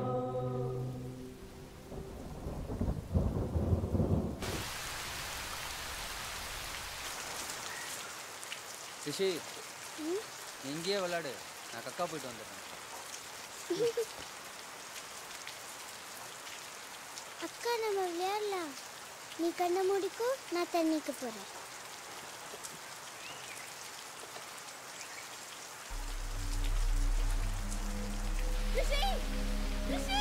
[SPEAKER 17] ரிஷி, எங்கேயே விளையாடு, நான் கக்கா போயிட்டு வந்துடுறேன்.
[SPEAKER 1] அக்கா நம்ம விளையாடலாம். நீ கண்ணை மூடிக்கோ, நான் தண்ணிக்கு போறேன்.
[SPEAKER 19] ரிஷி ரிஷி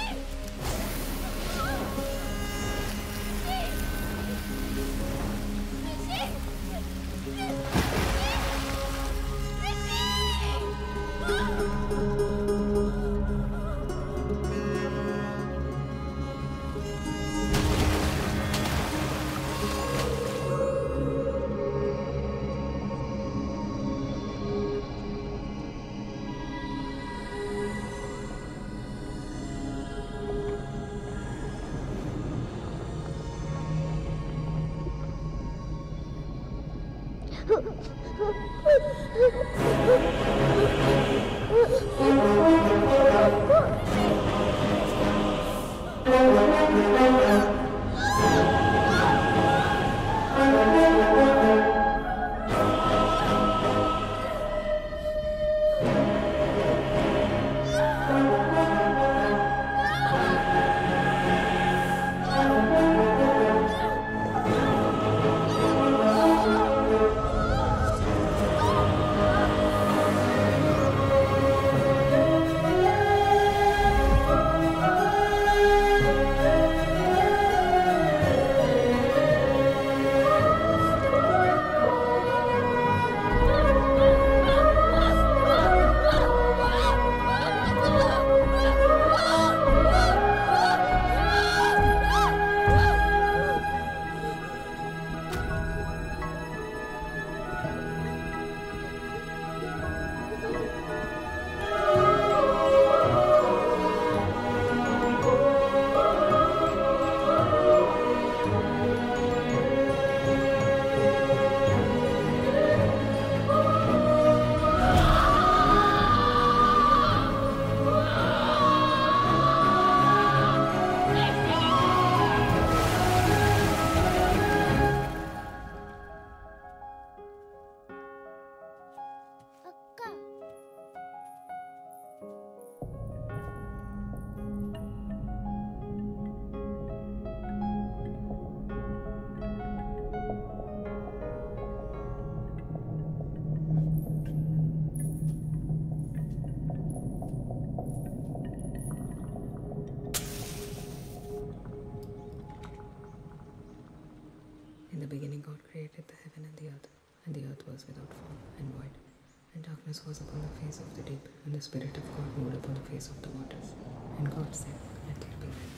[SPEAKER 4] In the beginning, God created the heaven and the earth, and the earth was without form and void, and darkness was upon the face of the deep, and the Spirit of God moved upon the face of the waters. And God said, "Let there be light."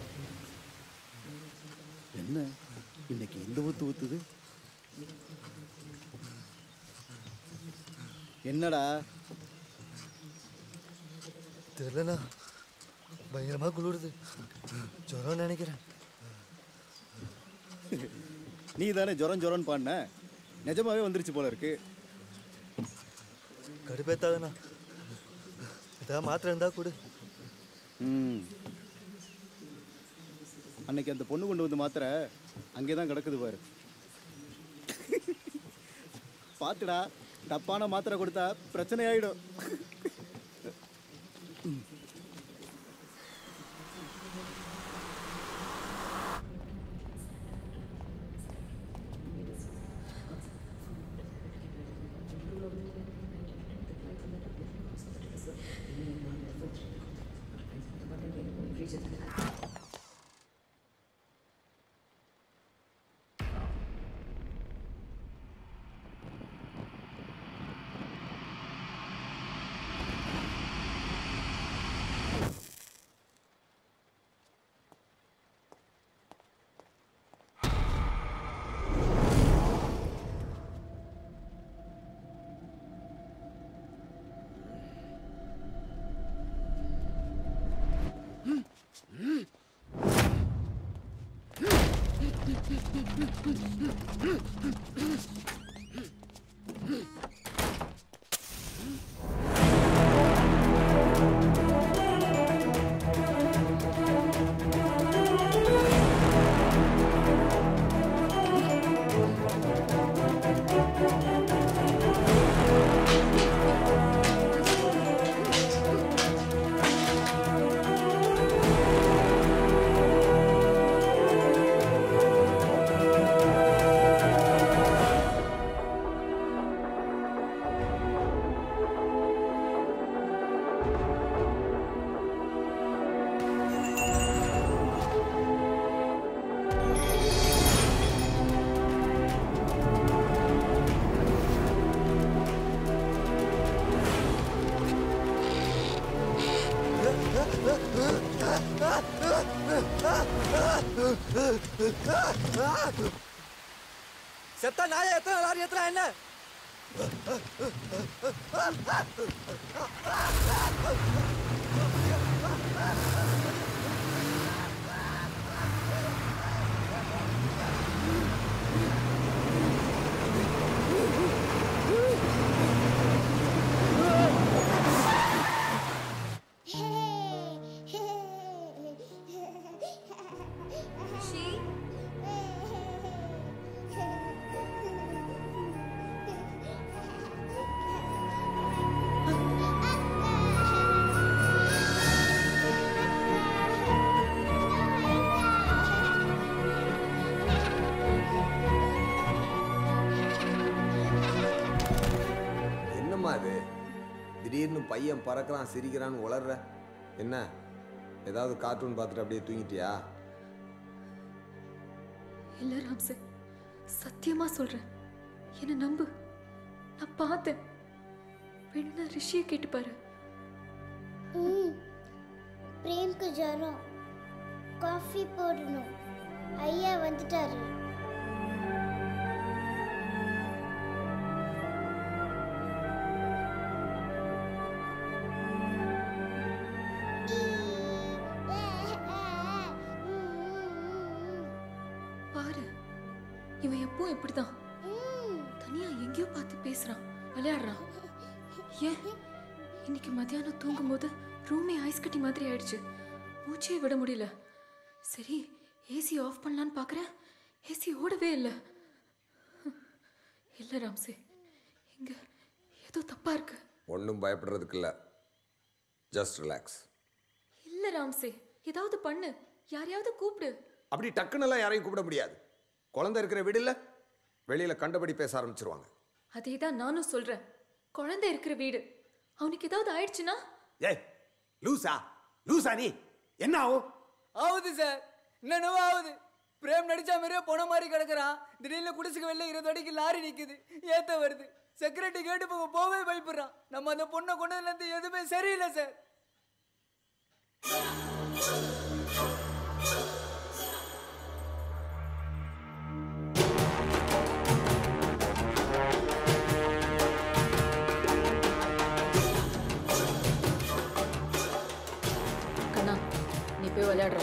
[SPEAKER 16] என்ன இன்னைக்கு இந்த ஊத்து ஊத்துது? என்னடா
[SPEAKER 7] தெரியலண்ணா, பயங்கரமா குளிருது, ஜுரம் நினைக்கிறேன்.
[SPEAKER 16] நீ தானே ஜொரம் ஜொரம்னு பாடின, நிஜமாவே வந்துருச்சு போல இருக்கு.
[SPEAKER 7] கடுப்பேத்தாதண்ணா, ஏதாவது மாத்திரை இருந்தா கொடு.
[SPEAKER 16] ம் அன்னைக்கு அந்த பொண்ணு கொண்டு வந்து மாத்திரை அங்கே தான் கிடக்குது பாரு. பார்த்துடா, தப்பான மாத்திரை கொடுத்தா பிரச்சனை ஆயிடும்.
[SPEAKER 7] செத்த நாய எத்தனை லாரி எத்தனை என்ன?
[SPEAKER 6] திடீர்னு பையன் பறக்கிறான் சிரிக்கிறான்னு உளர்ற என்ன? ஏதாவது கார்ட்டூன் பார்த்துட்டு அப்படியே தூங்கிட்டியா?
[SPEAKER 9] இல்ல ராம்சே, சத்தியமா சொல்றேன், என்ன நம்பு. நான் பார்த்தேன். வேணும்னா ரிஷியை கேட்டு பாரு.
[SPEAKER 1] ம் பிரேம்க்கு ஜரம், காஃபி போடணும். ஐயா வந்துட்டாரு.
[SPEAKER 9] பாரு, இவன் எப்போ இப்படிதான் தனியா எங்கேயோ பார்த்து பேசுறான், விளையாடுறான். ஏன் இன்னைக்கு மத்தியானம் தூங்கும் போது ரூமே ஐஸ் கட்டி மாதிரி ஆயிடுச்சு. மூச்சே விட முடியல. சரி ஏசி ஆஃப் பண்ணலான்னு பார்க்குறேன், ஏசி ஓடவே இல்லை. இல்லை ராம்சே, இங்க ஏதோ தப்பா இருக்கு.
[SPEAKER 6] ஒன்றும் பயப்படுறதுக்கு இல்லை, ஜஸ்ட் ரிலாக்ஸ்.
[SPEAKER 9] இல்லை ராம்சே, ஏதாவது பண்ணு, யாரையாவது கூப்பிடு.
[SPEAKER 6] அப்படி டக்குன்னெல்லாம் யாரையும் கூப்பிட முடியாது. குழந்தை இருக்கிற வீடு இல்லை, வெளியில் கண்டபடி பேச ஆரம்பிச்சிருவாங்க.
[SPEAKER 9] அதே தான் நானும் சொல்றேன். குழந்தை இருக்கிற வீடு, அவனுக்கு ஏதாவது ஆயிடுச்சுன்னா?
[SPEAKER 6] ஏய் லூசா லூசா நீ என்ன ஆகும்?
[SPEAKER 10] ஆகுது சார், என்னென்னவோ ஆகுது. பிரேம் நடிச்சா மாதிரியே போன மாதிரி கிடக்குறான். திடீர்னு குடிசுக்கு வெளில இருபது அடிக்கு லாரி நிற்குது, ஏத்த வருது. செக்யூரிட்டி கேட்டு போக போவே பயப்படுறான். நம்ம அந்த பொண்ணை கொண்டதுலேருந்து எதுவுமே சரியில்லை சார்.
[SPEAKER 9] கண்ணா, நீ போய் விளையாடுற.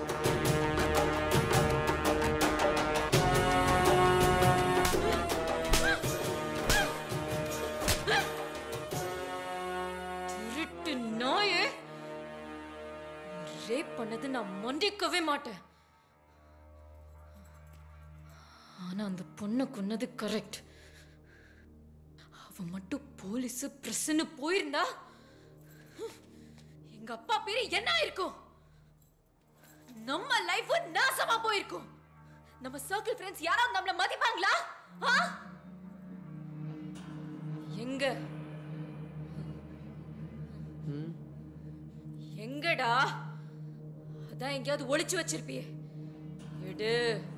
[SPEAKER 9] திருட்டு நாயே, ரேப் பண்ணது நான் மன்னிக்கவே மாட்டேன். ஆனா அந்த பொண்ணை கொன்னது கரெக்ட். அவ மட்டும் போலீஸ் பிரஸ்ன்னு போயிருந்தா எங்க அப்பா பேரு என்ன இருக்கும்? நம்ம லைஃப் நாசமா போயிருக்கும். நம்ம சர்க்கிள் ஃப்ரெண்ட்ஸ் யாராவது நம்மள மதிப்பாங்களா? எங்க எங்கடா? அதான் எங்கேயாவது ஒளிச்சு வச்சிருப்பியே, எடு.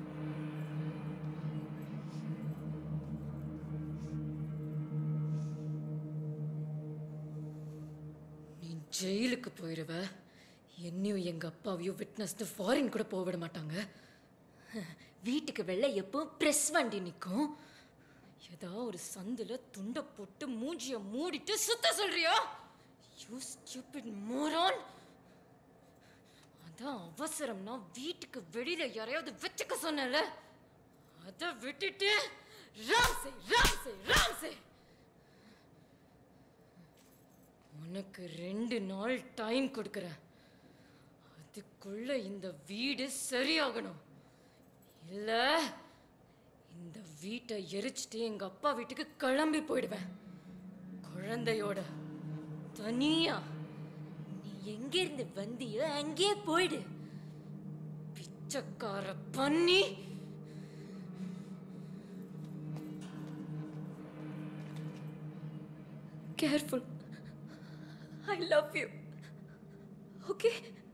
[SPEAKER 9] நீ ஜெயிலுக்கு போயிடுவ. என்னையும் எங்க அப்பாவையும் விட்னஸ்னு ஃபாரின் கூட போக விட மாட்டாங்க. வீட்டுக்கு வெளில எப்போ பிரஸ் வண்டி நிற்கும். ஏதாவது ஒரு சந்துல துண்டை போட்டு மூஞ்சிய மூடிட்டு சுத்த சொல்றியா? You stupid moron. அதான் அவசரம்னா வீட்டுக்கு வெளியில யாரையாவது வச்சுக்க சொன்னல, அதை விட்டுட்டு ராம்சே ராம்சே ராம்சே. உனக்கு ரெண்டு நாள் டைம் கொடுக்குறேன். அதுக்குள்ள இந்த வீடு சரியாகணும். இல்ல இந்த வீட்டை எரிச்சிட்டு எங்க அப்பா வீட்டுக்கு கிளம்பி போயிடுவேன், குழந்தையோட தனியா. நீ எங்க இருந்து வந்தியோ அங்கே போயிடு, பிச்சைக்கார பண்ணி. Careful. I love you. Okay?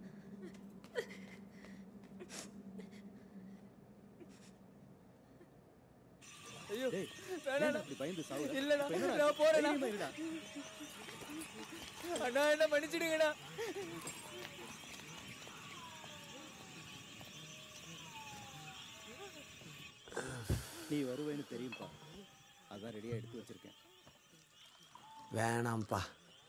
[SPEAKER 10] ஐயோ வேணாம், அப்படி பயந்து சாவு. இல்லடா, நான் போறேன்டா. அண்ணா என்ன மன்னிச்சிடுங்கடா.
[SPEAKER 16] நீ வருவேன்னு தெரியும்பா, அதான் ரெடியாக எடுத்து வச்சிருக்கேன்.
[SPEAKER 6] வேணாம்ப்பா,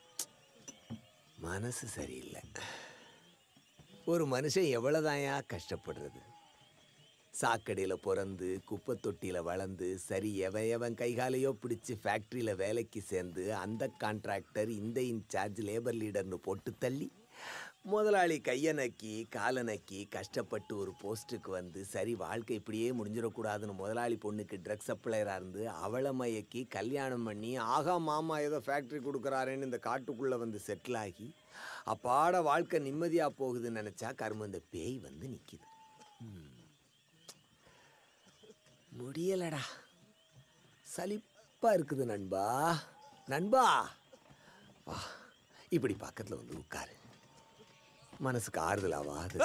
[SPEAKER 6] மனசு சரியில்லை. ஒரு மனுஷன் எவ்வளோதாயா கஷ்டப்படுறது? சாக்கடையில் பிறந்து குப்பை தொட்டியில் வளர்ந்து சரி எவன் எவன் கைகாலையோ பிடிச்சி ஃபேக்ட்ரியில் வேலைக்கு சேர்ந்து அந்த கான்ட்ராக்டர் இந்த இன்சார்ஜ் லேபர் லீடர்னு போட்டு தள்ளி முதலாளி கையை நக்கி காலை நக்கி கஷ்டப்பட்டு ஒரு போஸ்ட்டுக்கு வந்து சரி வாழ்க்கை இப்படியே முடிஞ்சிடக்கூடாதுன்னு முதலாளி பொண்ணுக்கு ட்ரக் சப்ளையராக இருந்து அவளை மயக்கி கல்யாணம் பண்ணி ஆகா மாமா ஏதோ ஃபேக்ட்ரி கொடுக்குறாருன்னு இந்த காட்டுக்குள்ளே வந்து செட்டில் ஆகி அப்பாட வாழ்க்கை நிம்மதியாக போகுதுன்னு நினச்சா கரும இந்த பேய் வந்து நிற்கிது. முடியலடா, சலிப்பாக இருக்குது நண்பா. நண்பா வா இப்படி பக்கத்தில் வந்து உட்காரு, மனசுக்கு ஆறுதலாவாது.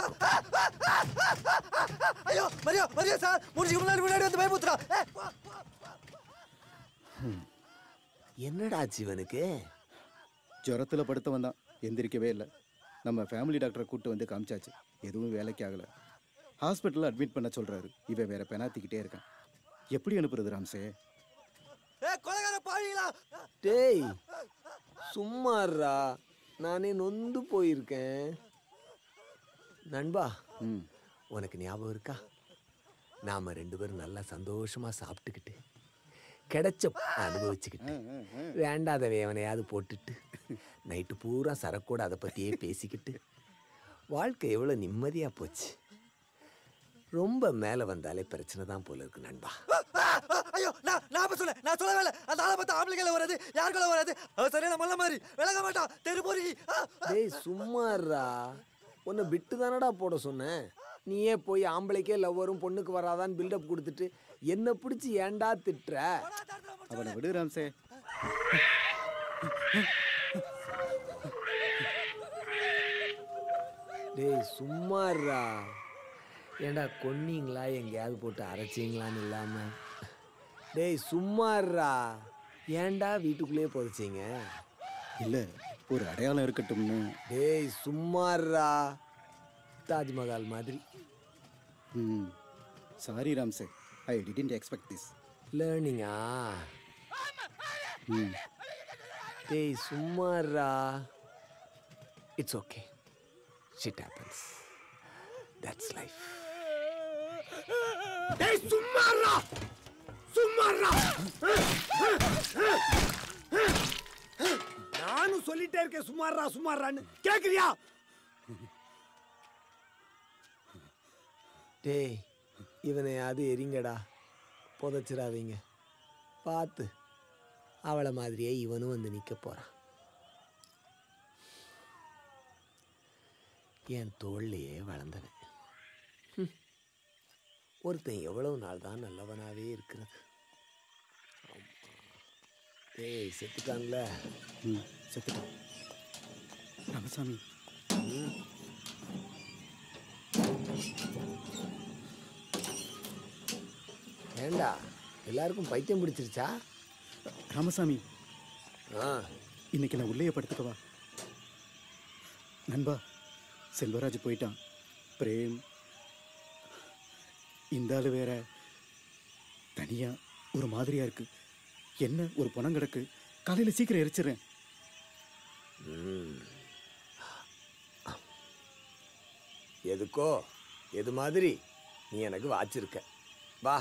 [SPEAKER 7] ஐயோ மரியா மரியா சார், முடிச்சுக்கு முன்னாடி முன்னாடி வந்து பயமுத்துறா.
[SPEAKER 6] என்னடா ஜீவனுக்கு?
[SPEAKER 16] ஜுரத்தில் படுத்தவன் தான், எந்திரிக்கவே இல்லை. நம்ம ஃபேமிலி டாக்டரை கூப்பிட்டு வந்து காமிச்சாச்சு, எதுவும் வேலைக்கு ஆகலை. ஹாஸ்பிட்டலில் அட்மிட் பண்ண சொல்கிறாரு. இவன் வேற பெனாத்திக்கிட்டே இருக்கான். எப்படி அனுப்புறது ராம்சே?
[SPEAKER 6] டேய் சும்மாறா, நானே நொந்து போயிருக்கேன். நண்பா, உனக்கு ஞாபகம் இருக்கா? நாம ரெண்டு பேரும் நல்லா சந்தோஷமா சாப்பிட்டுக்கிட்டு கிடைச்ச அனுபவிச்சுக்கிட்டு வேண்டாதவை எவனையாவது போட்டுட்டு நைட்டு பூரா சரக்கோட அதை பற்றியே பேசிக்கிட்டு வாழ்க்கை எவ்வளோ நிம்மதியாக போச்சு. ரொம்ப மேலே வந்தாலே பிரச்சனை தான் போல இருக்கு நண்பா.
[SPEAKER 7] ஐயோ நான் நான் சொல்ல நான் சொல்லவே இல்லை. அந்த ஆளை பார்த்து ஆம்பளைகளை வராது, யாருக்குள்ள வராது. அவன் சரியான மல்ல மாதிரி விலக மாட்டான், தெருப்போறி.
[SPEAKER 6] டேய் சும்மாறா, உன்னை விட்டு தானடா போட சொன்னேன். நீயே போய் ஆம்பளைக்கே லவ் வரும் பொண்ணுக்கு வராதான்னு பில்டப் கொடுத்துட்டு என்ன பிடிச்சி ஏண்டா திட்டுற?
[SPEAKER 16] அவனை விடு ராம்சே.
[SPEAKER 6] டேய் சும்மாறா, ஏண்டா கொன்னீங்களா எங்கேயாவது போட்டு அரைச்சிங்களான்னு இல்லாம? டேய் சும்மாறா, ஏண்டா வீட்டுக்குள்ளேயே புதைச்சிங்க?
[SPEAKER 16] இல்லை, ஒரு அடையாளம் இருக்கட்டும்னு.
[SPEAKER 6] டேய் சும்மாறா, தாஜ்மஹால் மாதிரி.
[SPEAKER 16] Hmm sorry Ramsay, I didn't expect this.
[SPEAKER 6] லேர்னிங்கா?
[SPEAKER 16] ம்
[SPEAKER 6] டேய் சும்மாறா, it's okay, shit happens, that's life.
[SPEAKER 7] டேய் சும்மாறா சும்மாறா,
[SPEAKER 6] நானும் சொல்லிட்டே இருக்கேன் சும்மாறா சும்மாறான்னு, கேக்குறியா? டேய் இவனையாவது எரிங்கடா, புதைச்சிடாதீங்க. பார்த்து அவளை மாதிரியே இவனும் வந்து நிற்க போறான். என் தோள்லையே வளர்ந்தவன். ஒருத்தன் எவ்வளவு நாள் தான் நல்லவனாவே இருக்கிறது. ஏய் செத்துட்டான்ல?
[SPEAKER 16] ம் செத்துட்டான் ராமசாமி.
[SPEAKER 6] ஏண்டா எல்லாருக்கும் பைத்தியம் பிடிச்சிருச்சா?
[SPEAKER 16] ராமசாமி,
[SPEAKER 6] ஆ
[SPEAKER 16] இன்னைக்கு நான் உள்ளே படுத்துக்கவா? நண்பா, செல்வராஜ் போயிட்டான். பிரேம் இந்த ஆளு வேற தனியா ஒரு மாதிரியா இருக்கு. என்ன ஒரு பணம் கிடக்கு, காலையில் சீக்கிரம் எரிச்சிடுறேன்.
[SPEAKER 6] எதுக்கோ எது மாதிரி நீ எனக்கு வாச்சிருக்க. வா,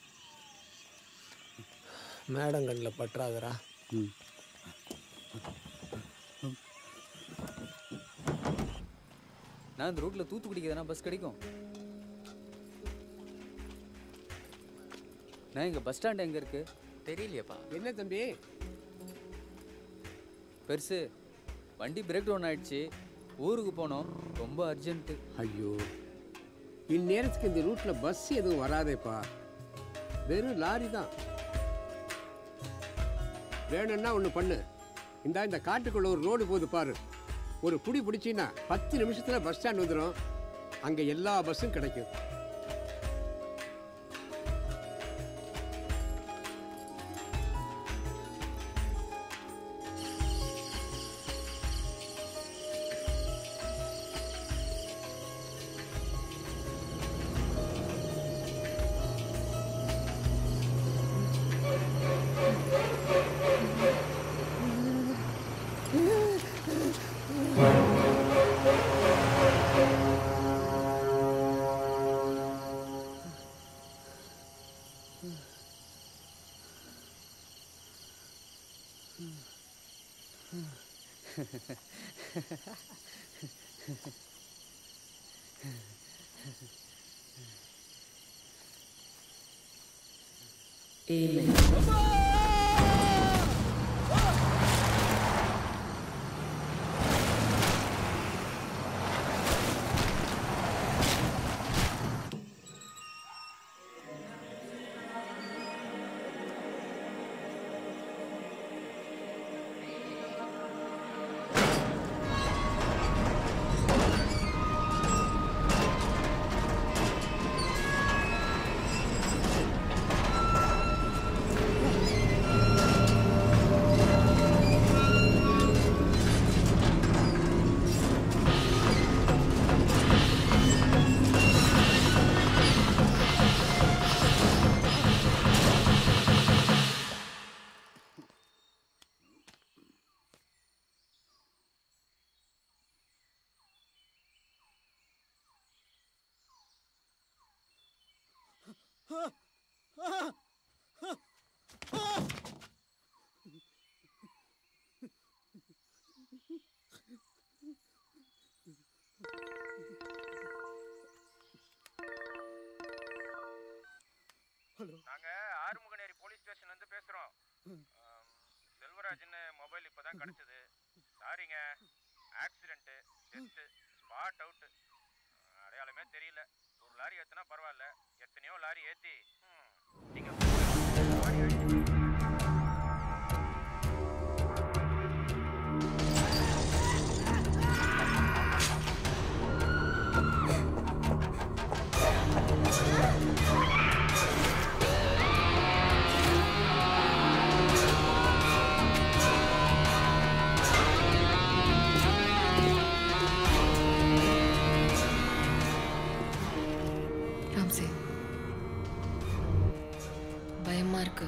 [SPEAKER 6] மேடம் கண்ணில் பற்றாதரா.
[SPEAKER 16] ம்
[SPEAKER 17] நான் இந்த ரூட்டில் தூத்துக்குடிக்கு எதனா பஸ் கிடைக்கும்? நான் இங்கே பஸ் ஸ்டாண்ட் எங்கே இருக்கு தெரியலையப்பா.
[SPEAKER 14] என்ன தம்பி?
[SPEAKER 17] பெருசு, வண்டி பிரேக் டவுன் ஆயிடுச்சு, ஊருக்கு போனோம், ரொம்ப அர்ஜென்ட்டு.
[SPEAKER 14] ஐயோ, இந்நேரத்துக்கு இந்த ரூட்ல பஸ் எதுவும் வராதேப்பா, வெறும் லாரி தான். வேணும்னா ஒன்று பண்ணு, இந்த இந்த காட்டுக்குள்ள ஒரு ரோடு போகுது பாரு, ஒரு புடி பிடிச்சின்னா பத்து நிமிஷத்தில் பஸ் ஸ்டாண்ட் வந்துடும். அங்கே எல்லா பஸ்ஸும் கிடைக்கும்.
[SPEAKER 15] நாங்க ஆறுமுகநேரி போலீஸ் ஸ்டேஷன்ல இருந்து பேசுறோம். செல்வராஜ்னு மொபைல் இப்பதான் கிடைச்சது. சாரிங்க, ஆக்சிடென்ட், டெத், ஸ்பாட் அவுட், அடையாளமே தெரியல. ஒரு லாரி ஏத்துனா பரவாயில்ல, எத்தனையோ லாரி ஏத்தி நீங்க
[SPEAKER 9] ராம்சே, பயமா இருக்கு.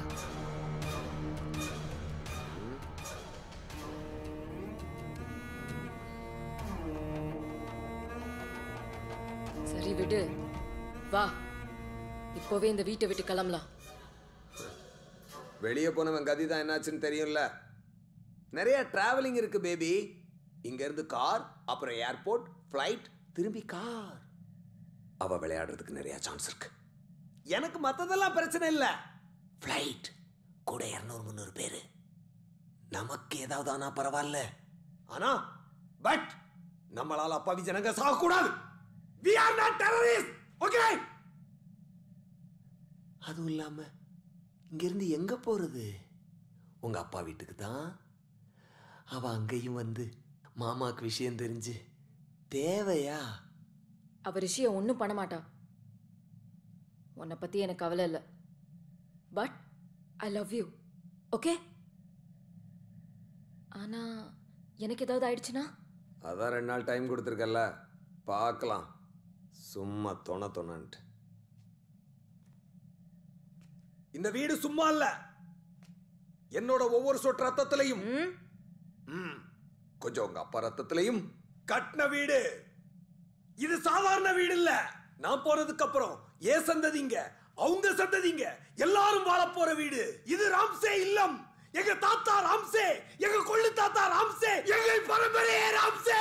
[SPEAKER 9] சரி விடு, வா இப்போவே இந்த வீட்டை விட்டு கிளம்பலாம்.
[SPEAKER 6] வெளியே போனவன் கதி தான் என்னாச்சுன்னு தெரியும்ல. நிறைய டிராவலிங் இருக்கு பேபி. இங்க இருந்து கார், அப்புறம் ஏர்போர்ட், ஃப்ளைட், திரும்பி கார். அவ விளையாடுறதுக்கு நிறைய சான்ஸ் இருக்கு. எனக்கு மத்ததெல்லாம் பிரச்சனை இல்லை. ஃப்ளைட் கூட இரநூறு முந்நூறு பேரு, நமக்கு ஏதாவது ஆனா பரவாயில்ல. ஆனா பட் நம்மளால அப்பாவி ஜனங்க சாகக்கூடாது. We are not terrorists, okay? அதுவும் இல்லாம இங்கிருந்து எங்க போறது? உங்க அப்பா வீட்டுக்கு தான். அவ அங்கேயும் வந்து மாமாக்கு விஷயம் தெரிஞ்சு தேவையா?
[SPEAKER 9] அவ ரிஷியை ஒன்றும் பண்ண மாட்டா. உன்னை பத்தி எனக்கு கவலை இல்லை. But I love you, okay? ஆனா எனக்கு ஏதாவது ஆயிடுச்சுன்னா?
[SPEAKER 6] அதான் ரெண்டு நாள் டைம் கொடுத்துருக்கல, பார்க்கலாம். சும்மா தொண தொணன்ட்டு. இந்த வீடு சும்மா இல்ல. என்னோட ஒவ்வொரு சொட்டு ரத்தத்திலையும், கொஞ்சம் உங்க அப்பா ரத்தத்திலையும் கட்டின வீடு. இது சாதாரண வீடு இல்ல. நான் போனதுக்கு அப்புறம் ஏ சந்ததிங்க, அவங்க சந்ததிங்க எல்லாரும் வாழ போற வீடு. இது ராம்சே இல்லம். எங்க தாத்தா ராம்சே, எங்க கொள்ளு தாத்தா ராம்சே, எங்க பரம்பரையே ராம்சே.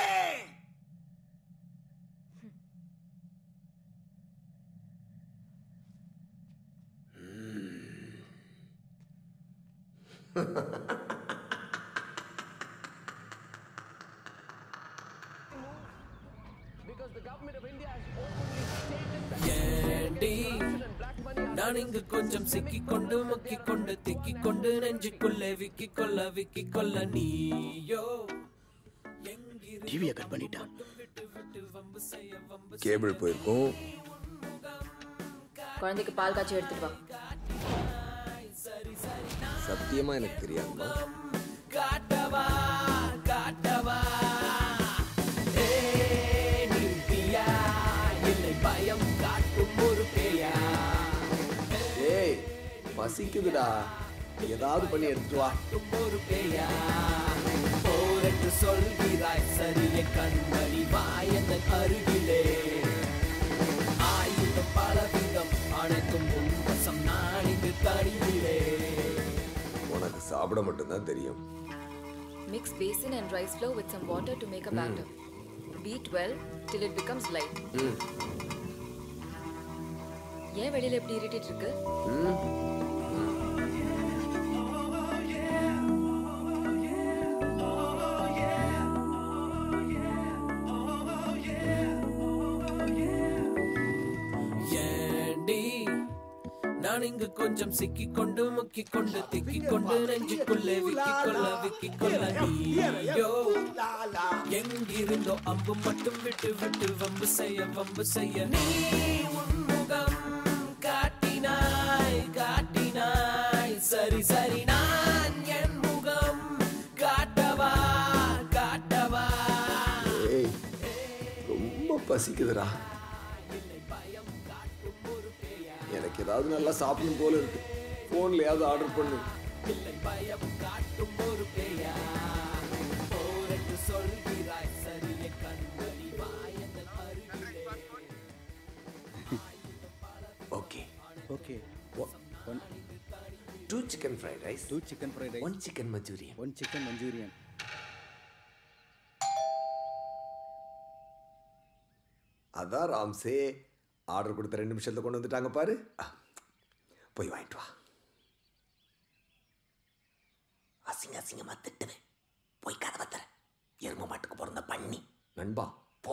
[SPEAKER 12] ஏண்டி நான் இங்கு கொஞ்சம் சிக்கிக் கொண்டு முக்கிக் கொண்டு திக்கிக் கொண்டு நெஞ்சுக்குள்ளே விக்கிக் கொள்ள விக்கிக் கொள்ள நீயோ
[SPEAKER 6] டிவியை கட் பண்ணிட்டான். கேபிள் போயிருக்கும்.
[SPEAKER 9] குழந்தைக்கு பால் காய்ச்சி எடுத்துட்டு வா.
[SPEAKER 6] சத்தியமா எனக்கு தெரியாதுமா.
[SPEAKER 12] காட்டவா காட்டவா இல்லை பயம் காட்டும் ஒரு பேயா.
[SPEAKER 6] ஏய் பசிக்குதுடா, ஏதாவது பண்ணி எடுத்துட்டு வா.
[SPEAKER 12] ஒரு பேயா போரென்று சொல்கிறாய் சரிய கண்மணி வாயந்த அருகிலே. ஆயுதம் பலவிதம் அனைத்தும் உன்வசம் நான் இங்கு தனியிலே.
[SPEAKER 6] உனக்கு சாப்பிட மட்டும்தான் தெரியும்.
[SPEAKER 9] Mix basin and rice flour with some water to make a batter. Beat well till it becomes light. ஏன் வெளியில எப்படி irritate இருக்கு?
[SPEAKER 12] ஏண்டி நான் இங்கு கொஞ்சம் சிக்கிக் கொண்டு முக்கிக் கொண்டு திக்கிக் கொண்டு நெஞ்சுக்குள்ளே விக்கிக் கொள்ள விக்கிக் கொள்ள நீயோ எங்கிருந்தோ அம்பு மட்டும் விட்டு விட்டு வம்பு செய்ய வம்பு செய்ய நீ உன்முகம் காட்டினாய் காட்டினாய். சரி சரி நான் என் முகம் காட்டவா காட்டவா.
[SPEAKER 6] ஏய் ரொம்ப பசிக்குதுடா. எனக்கு ஏதாவது நல்லா சாப்பிடணும் போல இருக்கு. போன்லயாவது ஆர்டர் பண்ணு.
[SPEAKER 12] இல்லை பயம் காட்டும் ஒரு பேயா போரென்று சொல்கிறாய் சரிய கண்மணி வாயந்த அருகிலே.
[SPEAKER 6] Okay
[SPEAKER 16] okay one
[SPEAKER 6] two chicken fried rice
[SPEAKER 16] two chicken fried rice
[SPEAKER 6] one chicken manchurian
[SPEAKER 16] one chicken manchurian.
[SPEAKER 6] அதான் ராம்சே ஆர்டர் கொடுத்த ரெண்டு நிமிஷத்தில் கொண்டு வந்துட்டாங்க பாரு. போய் வாங்கிட்டு வா. அசிங்க அசிங்கமா திட்டுவேன். போய் கதவை தர. எரும மாட்டுக்கு பிறந்த பண்ணி நண்பா போ.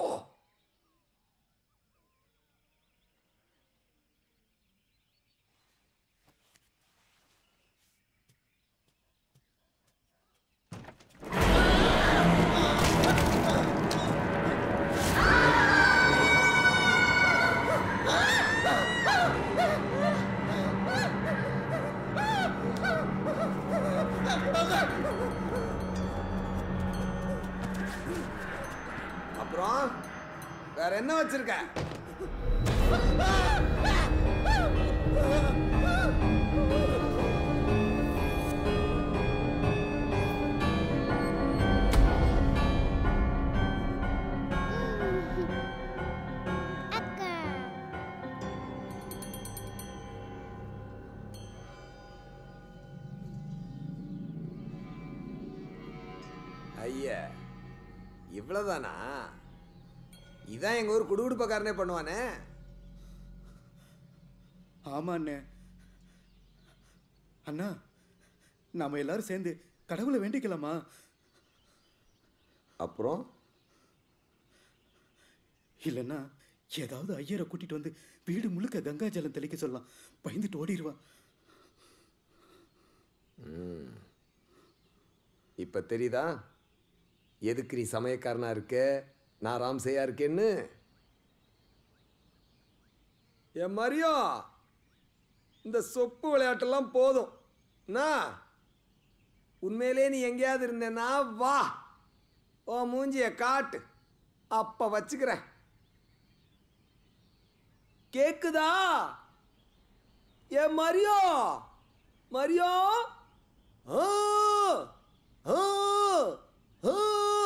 [SPEAKER 6] அப்புறம் வேற என்ன வச்சிருக்க? ஐயா இவ்வளவுதானா? இதான் எங்க ஊர் குடுகுடுப்பக்காரனே பண்ணுவானே.
[SPEAKER 16] ஆமா அண்ணே. அண்ணா நாம எல்லாரும் சேர்ந்து கடவுளை வேண்டிக்கலாமா?
[SPEAKER 6] அப்புறம்
[SPEAKER 16] இல்லைன்னா ஏதாவது ஐயரை கூட்டிட்டு வந்து வீடு முழுக்க கங்கா ஜலம் தெளிக்க சொல்லலாம். பயந்துட்டு ஓடிடுவா.
[SPEAKER 6] இப்ப தெரியுதா எதுக்கு நீ சமயக்காரனா இருக்க, நான் ராம்சேயா இருக்கேன்னு? என் மரியோ இந்த சொப்பு விளையாட்டெல்லாம் போதும். நான் உண்மையிலே நீ எங்கேயாவது இருந்தேன்னா வா, ஓ மூஞ்சிய காட்டு, அப்ப வச்சுக்கிறேன். கேக்குதா என் மரியோ? மரியோ ஆ ஆ ஆ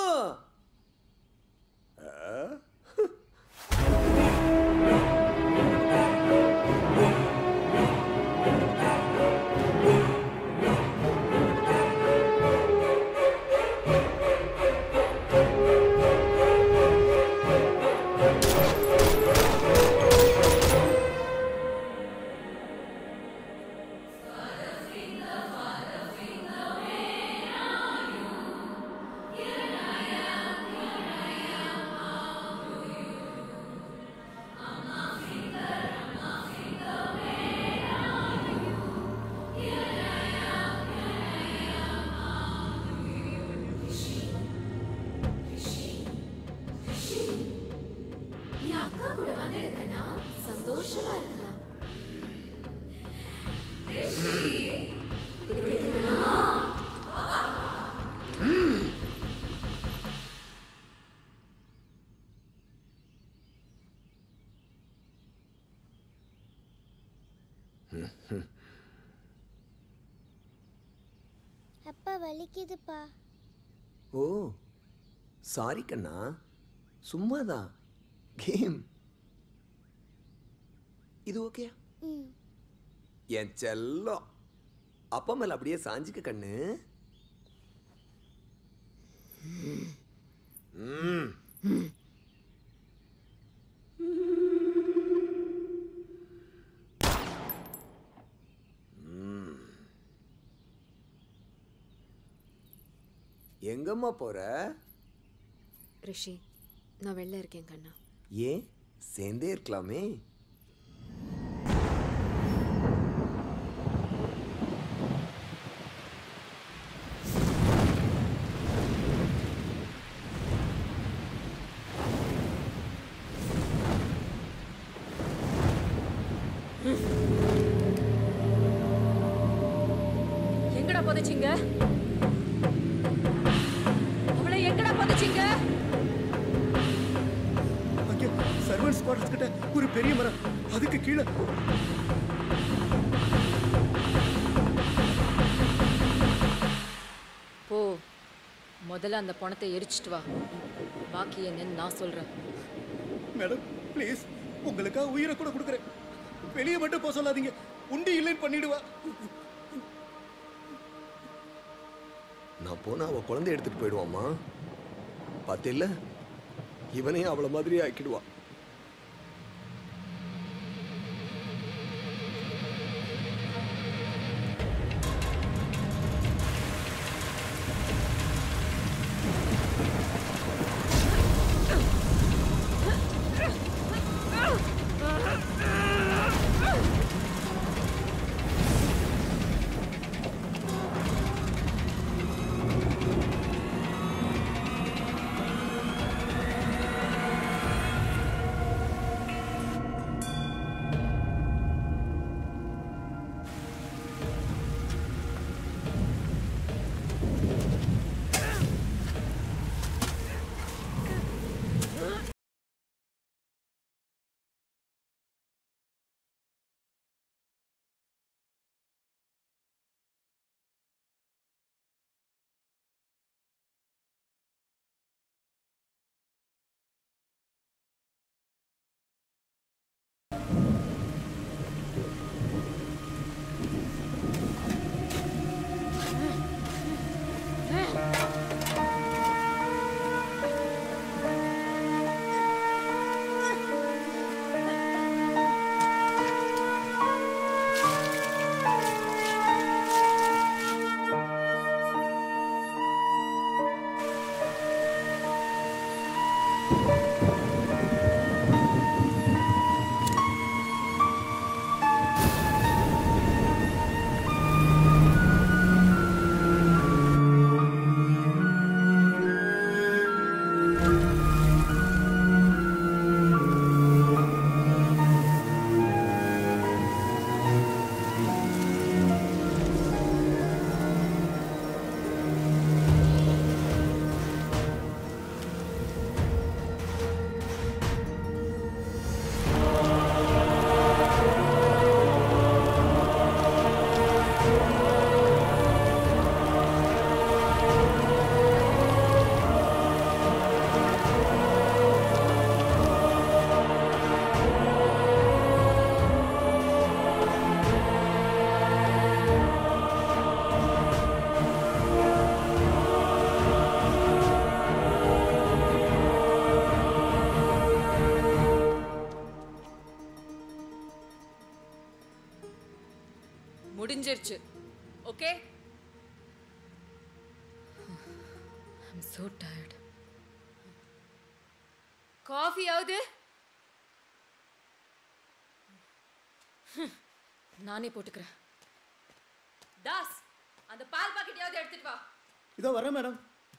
[SPEAKER 19] சந்தோஷமா இருக்கலாம்.
[SPEAKER 1] அப்பா வலிக்குதுப்பா.
[SPEAKER 6] ஓ சாரி கண்ணா, சும்மாதான் கேம். இது ஓகேயா? என் செல்லம் அப்பா மேல அப்படியே சாஞ்சிக்க கண்ணு. எங்கம்மா போற?
[SPEAKER 18] ரிஷி, நான் வெளில இருக்கேன் கண்ணா.
[SPEAKER 6] ஏன் சேர்ந்தே இருக்கலாமே.
[SPEAKER 18] எங்கடா புதைச்சிங்க? அவளை எங்கடா புதைச்சிங்க?
[SPEAKER 16] அங்கே சர்வன்ஸ் குவார்டர்ஸ் கிட்ட ஒரு பெரிய மரம், அதுக்கு கீழே.
[SPEAKER 18] போ, முதல்ல அந்த பணத்தை எரிச்சிட்டு வா. பாக்கி என்னன்னு நான் சொல்றேன்.
[SPEAKER 16] மேடம் ப்ளீஸ், உங்களுக்காக உயிரை கூட கொடுக்குறேன். வெளியே மட்டும் போக சொல்லாதீங்க, உண்டி இல்லைன்னு பண்ணிடுவா.
[SPEAKER 6] நான் போனா அவ குழந்தை எடுத்துட்டு போயிடுவாம்மா. பார்த்தில்ல, இவனையும் அவளை மாதிரி ஆக்கிடுவா.
[SPEAKER 9] முடிஞ்சிருச்சு. Okay? I'm so tired. Coffee ஆவுது? நானே போட்டுக்கிறேன். தாஸ், அந்த பால் பாக்கெட் யாவது எடுத்துட்டு வா.
[SPEAKER 16] இதோ வரேன் மேடம்.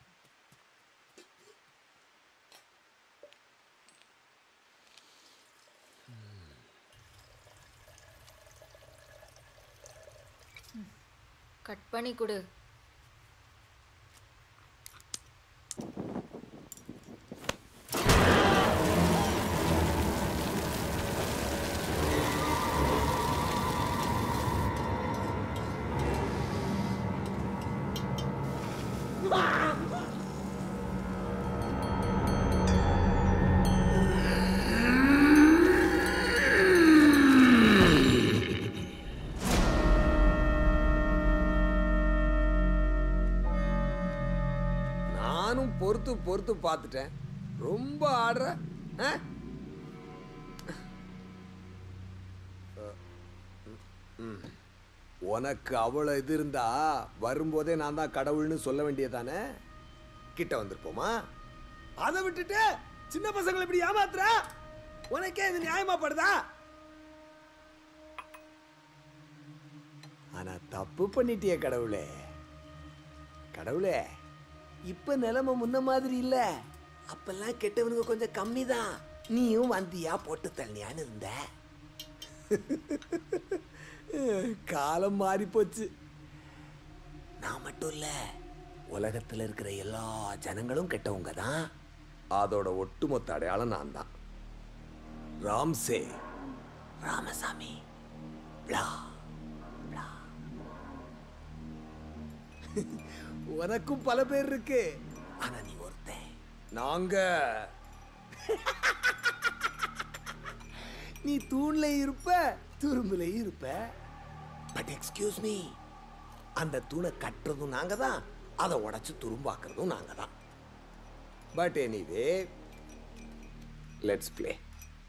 [SPEAKER 19] கட் பண்ணி கொடு.
[SPEAKER 6] பொறுத்து பொறுத்து பார்த்துட்டேன். ரொம்ப ஆடுற. உனக்கு அவ்வளோ இது இருந்தா வரும்போதே நான் தான் கடவுள்னு சொல்ல வேண்டியதானே. கிட்ட வந்திருப்போமா? அதை விட்டுட்டு சின்ன பசங்களை இப்படி ஏமாத்துற. உனக்கே இது நியாயமா படுதா? ஆனா தப்பு பண்ணிட்டிய கடவுளே. கடவுளே, இப்ப நிலைமை முன்ன மாதிரி இல்ல. அப்பெல்லாம் கெட்டவனுங்க கொஞ்சம் கம்மி தான். நீயும் வந்தியா போட்டு தள்ளியான்னு இருந்த. காலம் மாறி போச்சு. நான் மட்டும் இல்ல, உலகத்துல இருக்கிற எல்லா ஜனங்களும் கெட்டவங்க தான். அதோட ஒட்டுமொத்த அடையாளம் நான் தான். ராம்சே ராமசாமி. Blah blah. உனக்கும் பல பேர் இருக்கு, ஆனா நீ ஒருத்தன். நாங்க நீ தூண்ல இருப்ப, துரும்புலையும் இருப்ப. பட் எக்ஸ்கியூஸ் மீ, அந்த தூணை கட்டுறதும் நாங்க தான், அதை உடைச்சு துரும்பாக்குறதும் நாங்க தான். But anyway let's play.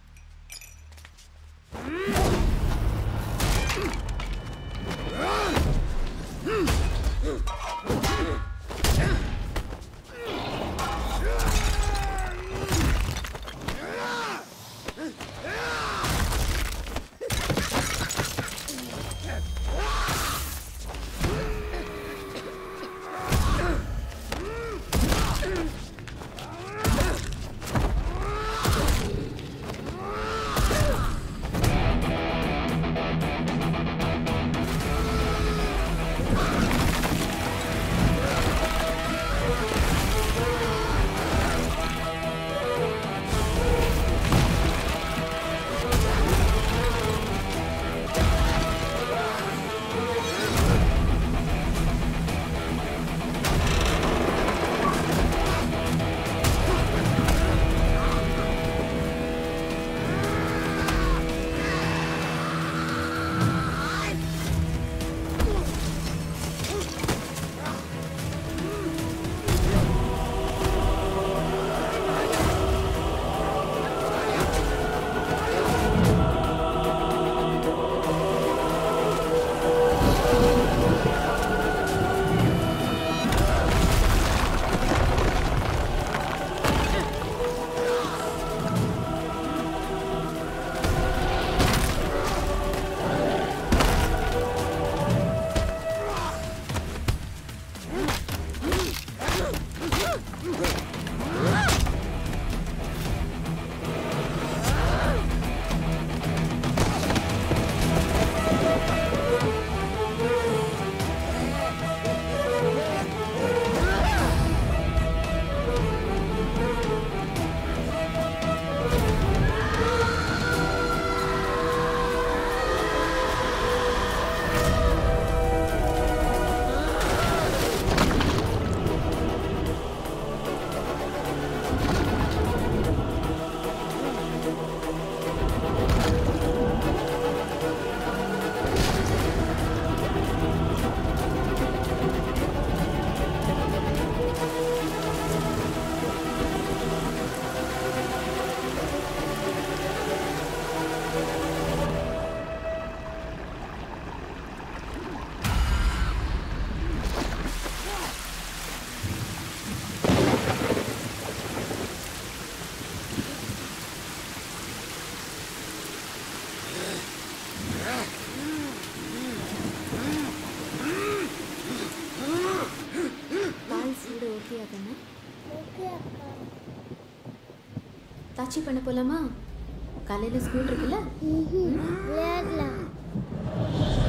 [SPEAKER 19] தாச்சி பண்ண போலாமா? காலையில ஸ்கூல் இருக்குல்ல?
[SPEAKER 1] விளையாடலாம்.